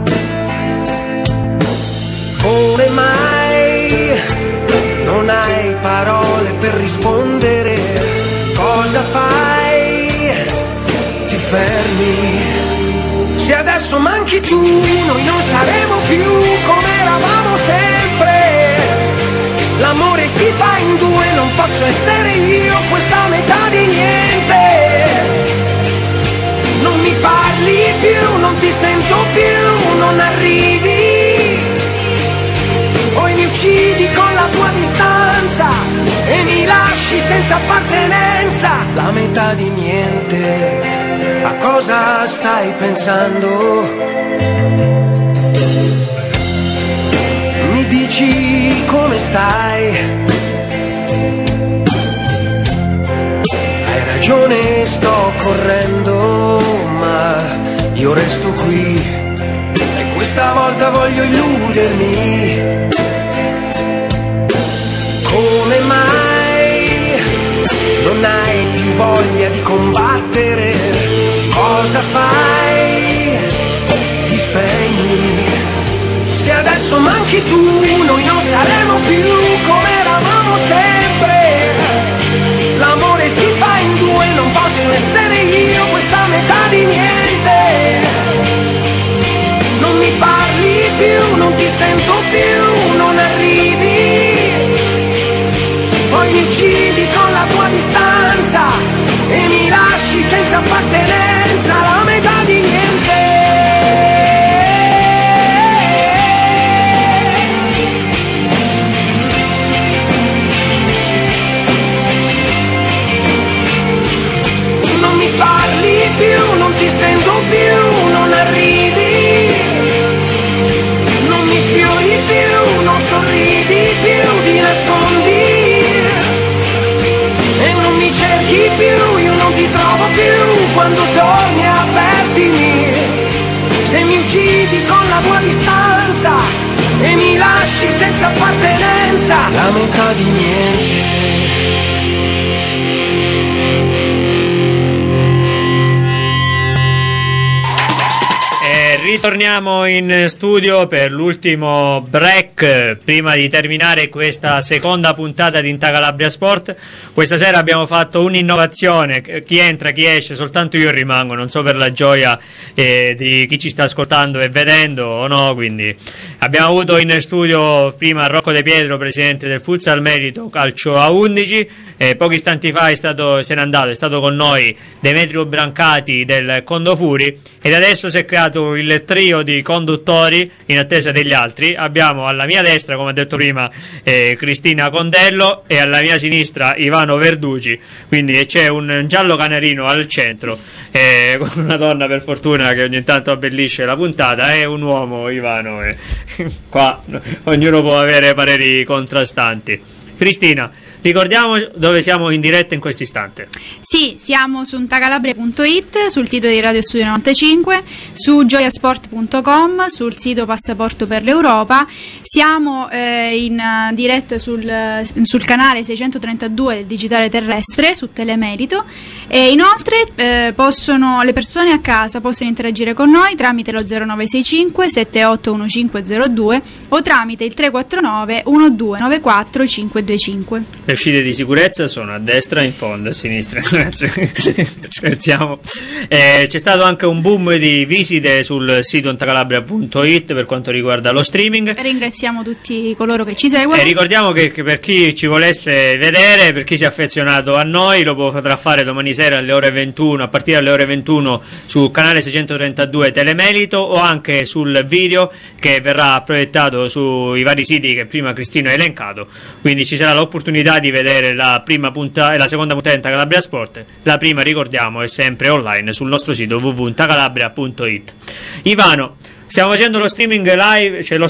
Come mai non hai parole per rispondere? Cosa fai? Ti fermi? Se adesso manchi tu, noi non saremo più come eravamo sempre. L'amore si fa in due, non posso essere io questa metà di niente. Non mi parli più, non ti sento più, non arrivi. Poi mi uccidi con la tua distanza e mi lasci senza appartenenza. La metà di niente. A cosa stai pensando? Mi dici come stai? correndo, ma io resto qui e questa volta voglio illudermi. Come mai non hai più voglia di combattere? Cosa fai? Ti spegni. Se adesso manchi tu, noi non saremo più come eravamo sempre. L'amore si fa in due, non posso essere io questa metà di niente. Non mi parli più, non ti sento più, non arrivi. Poi mi uccidi con la tua distanza e mi lasci senza appartenenza, la metà di niente. Non mi parli più, non ti sento più, non arrivi. Non mi sfiori più, non sorridi più, ti nascondi. Cerchi più, io non ti trovo più, quando torni avvertimi. Se mi uccidi con la tua distanza e mi lasci senza appartenenza, la metà di niente. Ritorniamo in studio per l'ultimo break prima di terminare questa seconda puntata di Inta Calabria Sport. Questa sera abbiamo fatto un'innovazione, chi entra, chi esce, soltanto io rimango, non so per la gioia di chi ci sta ascoltando e vedendo o no, quindi abbiamo avuto in studio prima Rocco De Pietro, presidente del Futsal Merito Calcio A11, pochi istanti fa se n'è andato, è stato con noi Demetrio Brancati del Condofuri, ed adesso si è creato il trio di conduttori in attesa degli altri. Abbiamo alla mia destra, come ha detto prima, Cristina Condello, e alla mia sinistra Ivano Verduci, quindi c'è un giallo canarino al centro, con una donna per fortuna che ogni tanto abbellisce la puntata, e un uomo, Ivano, qua ognuno può avere pareri contrastanti. Cristina, ricordiamo dove siamo in diretta in questo istante. Sì, siamo su ntacalabria.it, sul sito di Radio Studio 95, su gioiasport.com, sul sito Passaporto per l'Europa. Siamo in diretta sul canale 632 del digitale terrestre su Telemerito, e inoltre le persone a casa possono interagire con noi tramite lo 0965 781502 o tramite il 349 1294 525. Le uscite di sicurezza sono a destra, in fondo, a sinistra. Scherziamo. C'è stato anche un boom di visite sul sito ntacalabria.it per quanto riguarda lo streaming. Ringraziamo tutti coloro che ci seguono. E ricordiamo che per chi ci volesse vedere, per chi si è affezionato a noi, lo potrà fare domani sera alle ore 21, a partire dalle ore 21 sul canale 632 Telemerito, o anche sul video che verrà proiettato sui vari siti che prima Cristina ha elencato. Quindi ci sarà l'opportunità di vedere la prima puntata e la seconda puntata di Calabria Sport. La prima, ricordiamo, è sempre online sul nostro sito www.ntacalabria.it. Ivano, stiamo facendo lo streaming live, cioè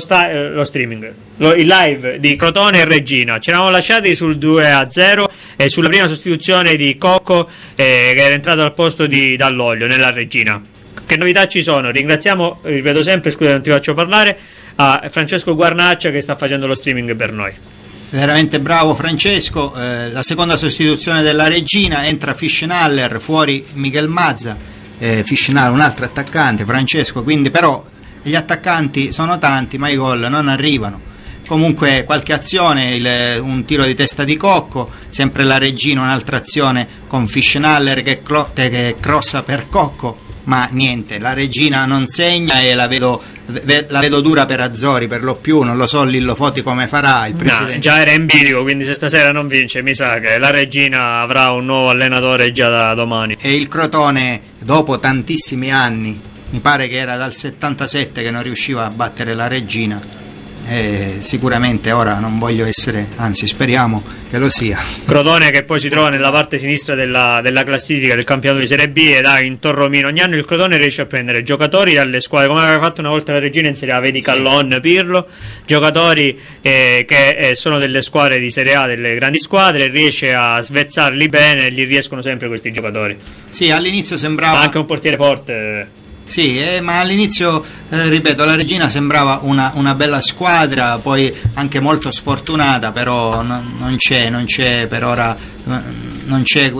il live di Crotone e Reggina. Ci eravamo lasciati sul 2-0 e sulla prima sostituzione di Cocco, che era entrato al posto di Dall'Oglio nella Reggina. Che novità ci sono? Ringraziamo, ripeto sempre, scusa non ti faccio parlare, a Francesco Guarnaccia che sta facendo lo streaming per noi. Veramente bravo Francesco. La seconda sostituzione della Reggina, entra Fischnaller, fuori Miguel Mazza, Fischnaller un altro attaccante, Francesco, quindi però gli attaccanti sono tanti ma i gol non arrivano. Comunque qualche azione, un tiro di testa di Cocco, sempre la Reggina un'altra azione con Fischnaller che crossa per Cocco, ma niente, la Reggina non segna e la vedo dura per Azzori, per lo più. Non lo so Lillo Foti come farà il presidente. No, già era in bilico, quindi se stasera non vince mi sa che la Reggina avrà un nuovo allenatore già da domani. E il Crotone, dopo tantissimi anni, mi pare che era dal 77 che non riusciva a battere la Reggina, sicuramente ora non voglio essere, anzi speriamo che lo sia. Crotone che poi si trova nella parte sinistra della classifica del campionato di Serie B ed ha in Torromino ogni anno il Crotone riesce a prendere giocatori dalle squadre come aveva fatto una volta la Regina in Serie A, vedi Callon, Pirlo, giocatori che sono delle squadre di Serie A, delle grandi squadre, riesce a svezzarli bene e gli riescono sempre questi giocatori. Sì, all'inizio sembrava anche un portiere forte. Sì, ma all'inizio, ripeto, la Regina sembrava una bella squadra, poi anche molto sfortunata, però non c'è per ora, non c'è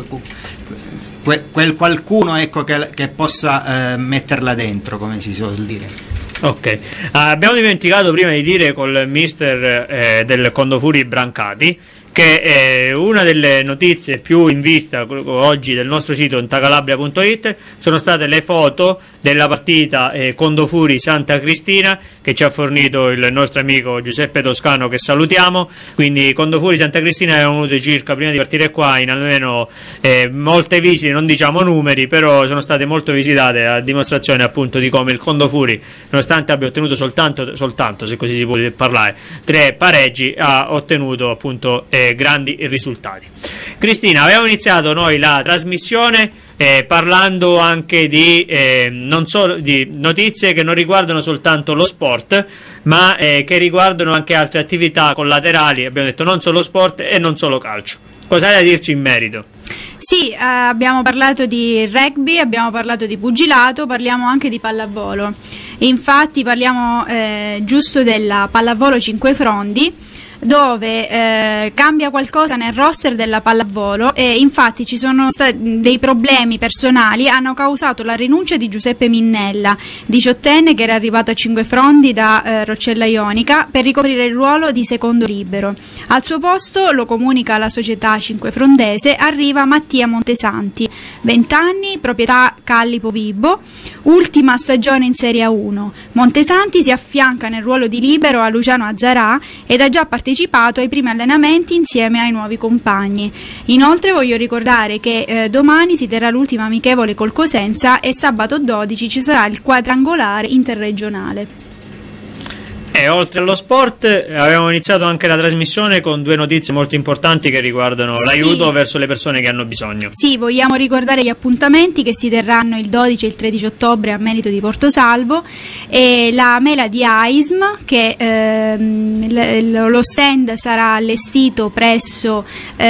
quel qualcuno, ecco, che possa metterla dentro, come si suol dire. Ok, abbiamo dimenticato prima di dire col mister del Condofuri Brancati che una delle notizie più in vista oggi del nostro sito intacalabria.it sono state le foto della partita Condofuri Santa Cristina che ci ha fornito il nostro amico Giuseppe Toscano, che salutiamo. Quindi Condofuri Santa Cristina è venuto circa, prima di partire qua, in almeno molte visite, non diciamo numeri, però sono state molto visitate, a dimostrazione appunto di come il Condofuri, nonostante abbia ottenuto soltanto, se così si può parlare, 3 pareggi, ha ottenuto appunto grandi risultati. Cristina, avevamo iniziato noi la trasmissione parlando anche di non solo di notizie che non riguardano soltanto lo sport, ma che riguardano anche altre attività collaterali. Abbiamo detto non solo sport e non solo calcio. Cosa hai da dirci in merito? Sì, abbiamo parlato di rugby, abbiamo parlato di pugilato, parliamo anche di pallavolo. Infatti parliamo giusto della pallavolo 5 Frondi, dove cambia qualcosa nel roster della pallavolo e infatti ci sono stati dei problemi personali, hanno causato la rinuncia di Giuseppe Minnella, 18enne, che era arrivato a 5 Frondi da Roccella Ionica per ricoprire il ruolo di secondo libero. Al suo posto, lo comunica la società 5 Frondese, arriva Mattia Montesanti, 20 anni, proprietà Callipo Vibo, ultima stagione in Serie A1. Montesanti si affianca nel ruolo di libero a Luciano Azzarà ed ha già partecipato ai primi allenamenti insieme ai nuovi compagni. Inoltre voglio ricordare che domani si terrà l'ultima amichevole col Cosenza e sabato 12 ci sarà il quadrangolare interregionale. E oltre allo sport abbiamo iniziato anche la trasmissione con 2 notizie molto importanti che riguardano l'aiuto verso le persone che hanno bisogno. Sì, vogliamo ricordare gli appuntamenti che si terranno il 12 e il 13 ottobre a Merito di Portosalvo, e la mela di AISM, che lo stand sarà allestito presso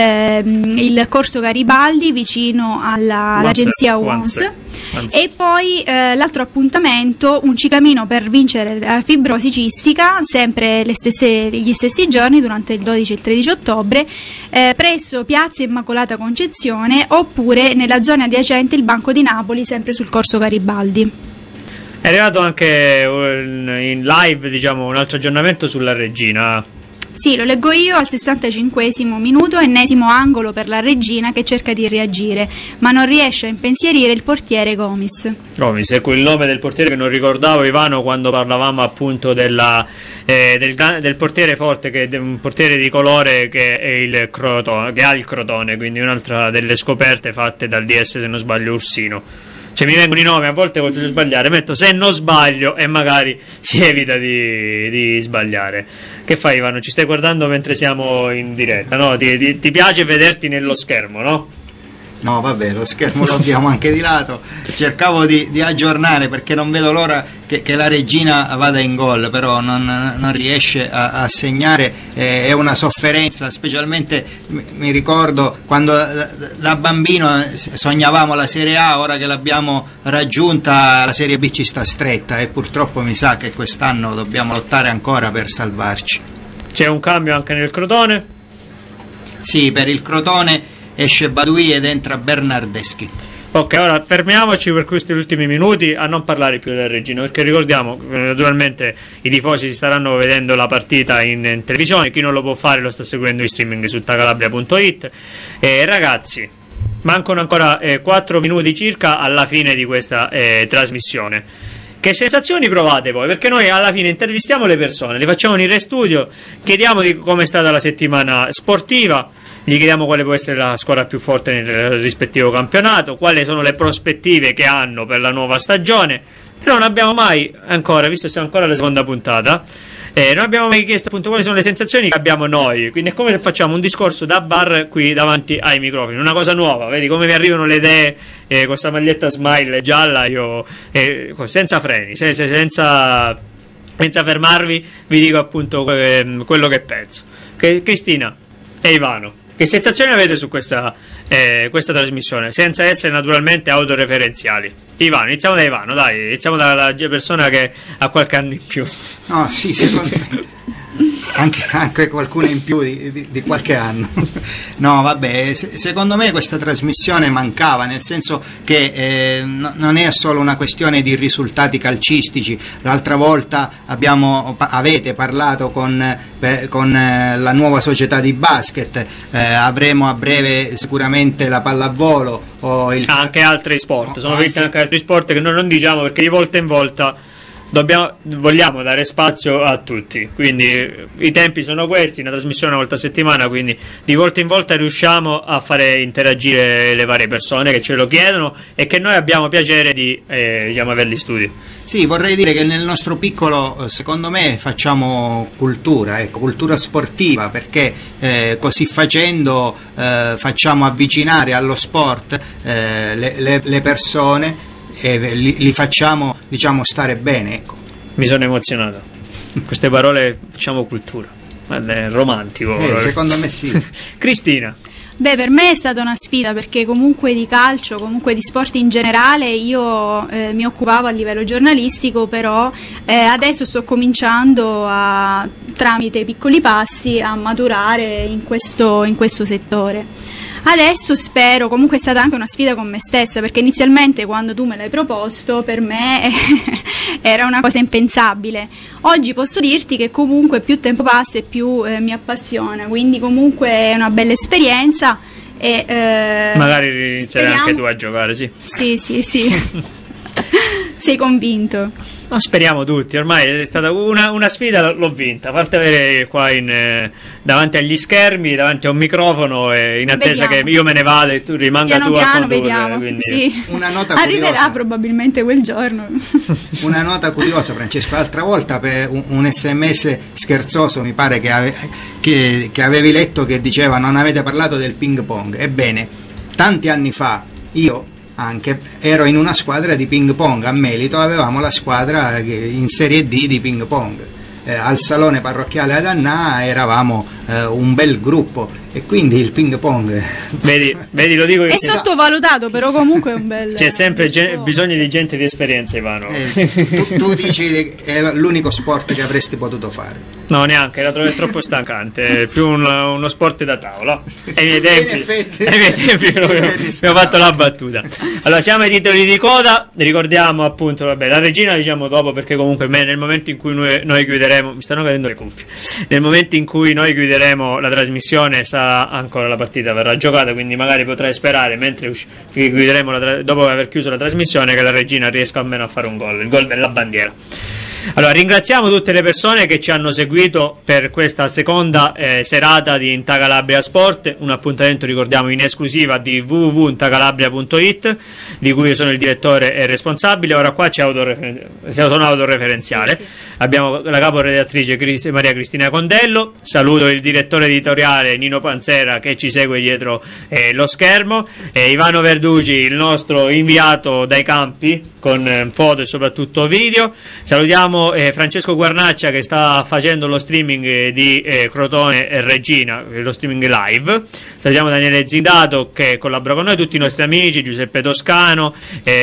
il Corso Garibaldi vicino all'agenzia ONS. E poi l'altro appuntamento, un ciclamino per vincere la fibrosi cistica, sempre gli stessi giorni, durante il 12 e il 13 ottobre, presso Piazza Immacolata Concezione, oppure nella zona adiacente il Banco di Napoli, sempre sul Corso Garibaldi. È arrivato anche in live, diciamo, un altro aggiornamento sulla Regina. Sì, lo leggo io. Al 65esimo minuto, ennesimo angolo per la Regina che cerca di reagire, ma non riesce a impensierire il portiere Gomis. Gomis è quel nome del portiere che non ricordavo, Ivano, quando parlavamo appunto del portiere forte, che è un portiere di colore che è il Crotone, che ha il Crotone, quindi un'altra delle scoperte fatte dal DS, se non sbaglio, Ursino. Cioè mi vengono i nomi, a volte voglio sbagliare, metto se non sbaglio e magari si evita di sbagliare. Che fai, Ivano? Ci stai guardando mentre siamo in diretta, no? Ti piace vederti nello schermo, no? No, vabbè, lo schermo lo abbiamo anche di lato. Cercavo di aggiornare, perché non vedo l'ora che la Regina vada in gol, però non riesce a segnare. È una sofferenza, specialmente mi ricordo quando da bambino sognavamo la Serie A, ora che l'abbiamo raggiunta la Serie B ci sta stretta, e purtroppo mi sa che quest'anno dobbiamo lottare ancora per salvarci. C'è un cambio anche nel Crotone? Sì, per il Crotone esce Badui ed entra Bernardeschi. Ok, ora fermiamoci per questi ultimi minuti a non parlare più della Regina, perché ricordiamo, naturalmente i tifosi si staranno vedendo la partita in televisione, chi non lo può fare lo sta seguendo in streaming su tacalabria.it. Ragazzi, mancano ancora 4 minuti circa alla fine di questa trasmissione. Che sensazioni provate voi? Perché noi alla fine intervistiamo le persone, le facciamo venire in studio, chiediamo di come è stata la settimana sportiva, gli chiediamo quale può essere la squadra più forte nel rispettivo campionato, quali sono le prospettive che hanno per la nuova stagione, però non abbiamo mai ancora, visto che siamo ancora alla seconda puntata, Non abbiamo mai chiesto appunto quali sono le sensazioni che abbiamo noi, quindi è come se facciamo un discorso da bar qui davanti ai microfoni, una cosa nuova, vedi come mi arrivano le idee con questa maglietta Smile gialla, io senza freni, senza fermarvi, vi dico appunto quello che penso. Cristina e Ivano, che sensazioni avete su questa trasmissione, senza essere naturalmente autoreferenziali? Ivano, iniziamo da Ivano, dai, iniziamo dalla persona che ha qualche anno in più. No, sì, secondo me anche qualcuno in più di qualche anno. No, vabbè, secondo me questa trasmissione mancava, nel senso che non è solo una questione di risultati calcistici. L'altra volta avete parlato con la nuova società di basket, avremo a breve sicuramente la pallavolo o anche altri sport, sono visti anche altri sport che noi non diciamo perché di volta in volta vogliamo dare spazio a tutti, quindi i tempi sono questi, una trasmissione una volta a settimana, quindi di volta in volta riusciamo a fare interagire le varie persone che ce lo chiedono e che noi abbiamo piacere di averli in studio. Sì, vorrei dire che nel nostro piccolo, secondo me, facciamo cultura, cultura sportiva, perché così facendo facciamo avvicinare allo sport le persone e li facciamo, diciamo, stare bene, ecco. Mi sono emozionato, queste parole, facciamo cultura, è romantico. Secondo me sì. Cristina. Beh, per me è stata una sfida, perché comunque di calcio, comunque di sport in generale io mi occupavo a livello giornalistico, però adesso sto cominciando tramite piccoli passi a maturare in questo settore. Adesso spero, comunque è stata anche una sfida con me stessa, perché inizialmente quando tu me l'hai proposto per me era una cosa impensabile. Oggi posso dirti che comunque più tempo passa e più mi appassiona, quindi comunque è una bella esperienza e magari inizierai anche tu a giocare, sì. Sì. Sei convinto? No, speriamo tutti, ormai è stata una sfida, l'ho vinta, farti avere qua davanti agli schermi, davanti a un microfono, in attesa che io me ne vada e tu rimanga tu a condurre. Vediamo. Quindi... Sì. Una nota arriverà curiosa. Probabilmente quel giorno. Una nota curiosa, Francesco, l'altra volta per un SMS scherzoso mi pare che avevi letto che diceva non avete parlato del ping pong. Ebbene, tanti anni fa io anche ero in una squadra di ping pong a Melito, avevamo la squadra in Serie D di ping pong, al salone parrocchiale ad Annà eravamo un bel gruppo, e quindi il ping pong vedi lo dico, è sottovalutato, però comunque è un bel c'è sempre bisogno di gente di esperienza, Ivano. Tu dici che è l'unico sport che avresti potuto fare? No, neanche, era troppo stancante, è più uno sport da tavola. Ai miei tempi abbiamo fatto la battuta. Allora, siamo ai titoli di coda, ricordiamo appunto, la regina diciamo dopo, perché comunque nel momento in cui noi chiuderemo, mi stanno cadendo le cuffie, nel momento in cui noi chiuderemo la trasmissione ancora la partita verrà giocata, quindi magari potrai sperare mentre chiuderemo dopo aver chiuso la trasmissione che la regina riesca almeno a fare un gol, il gol della bandiera. Allora, ringraziamo tutte le persone che ci hanno seguito per questa seconda serata di Intacalabria Sport, un appuntamento, ricordiamo, in esclusiva di www.intacalabria.it, di cui io sono il direttore e responsabile. Ora qua sono autoreferenziale. Sì. Abbiamo la caporedattrice Maria Cristina Condello, saluto il direttore editoriale Nino Panzera che ci segue dietro lo schermo, Ivano Verducci, il nostro inviato dai campi con foto e soprattutto video. Salutiamo Francesco Guarnaccia che sta facendo lo streaming di Crotone e Regina, lo streaming live. Salutiamo Daniele Zindato che collabora con noi, tutti i nostri amici, Giuseppe Toscano,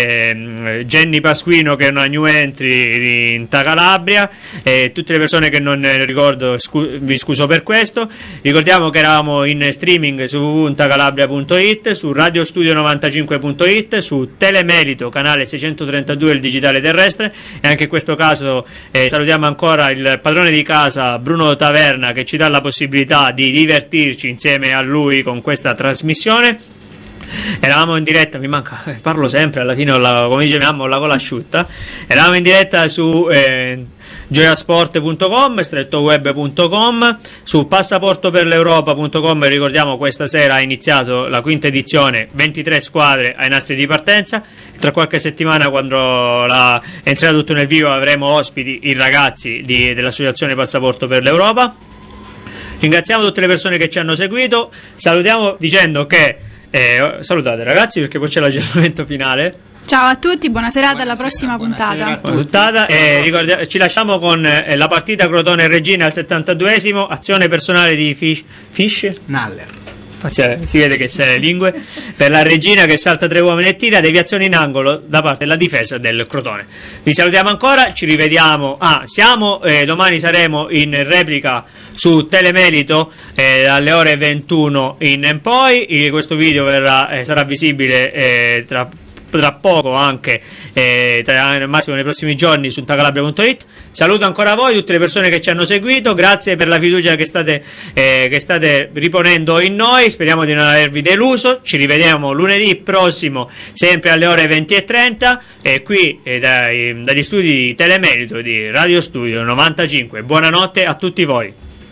Jenny Pasquino che è una new entry in Calabria, tutte le persone che non ricordo vi scuso per questo. Ricordiamo che eravamo in streaming su www.calabria.it, su radiostudio95.it, su Telemerito canale 632 il digitale terrestre, e anche in questo caso salutiamo ancora il padrone di casa Bruno Taverna che ci dà la possibilità di divertirci insieme a lui con questa trasmissione. Eravamo in diretta, mi manca, parlo sempre alla fine, come dice mia mamma, ho la gola asciutta. Eravamo in diretta su gioiasport.com, strettoweb.com, su passaportoperleuropa.com. Ricordiamo, questa sera ha iniziato la quinta edizione, 23 squadre ai nastri di partenza. Tra qualche settimana, quando entrerà tutto nel vivo, avremo ospiti i ragazzi dell'associazione Passaporto per l'Europa. Ringraziamo tutte le persone che ci hanno seguito, salutiamo dicendo che salutate ragazzi, perché poi c'è l'aggiornamento finale. Ciao a tutti, buona serata, alla prossima puntata. Ci lasciamo con la partita Crotone-Regina al 72esimo, azione personale di Fish Naller. Si vede che sei le lingue, per la Regina che salta 3 uomini e tira, deviazione in angolo da parte della difesa del Crotone. Vi salutiamo ancora, ci rivediamo. Domani saremo in replica su Telemelito alle ore 21 in poi. Questo video sarà visibile tra poco, anche al massimo nei prossimi giorni, su tacalabria.it. Saluto ancora voi, tutte le persone che ci hanno seguito, grazie per la fiducia che state riponendo in noi, speriamo di non avervi deluso. Ci rivediamo lunedì prossimo, sempre alle ore 20:30, qui dagli studi di Telemerito di Radio Studio 95. Buonanotte a tutti voi.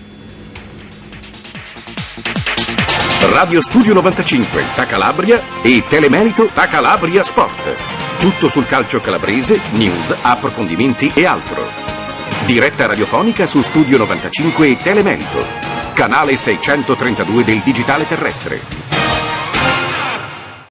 Radio Studio 95, Tacalabria e Telemerito Tacalabria Sport. Tutto sul calcio calabrese, news, approfondimenti e altro. Diretta radiofonica su Studio 95 e Telemerito. Canale 632 del digitale terrestre.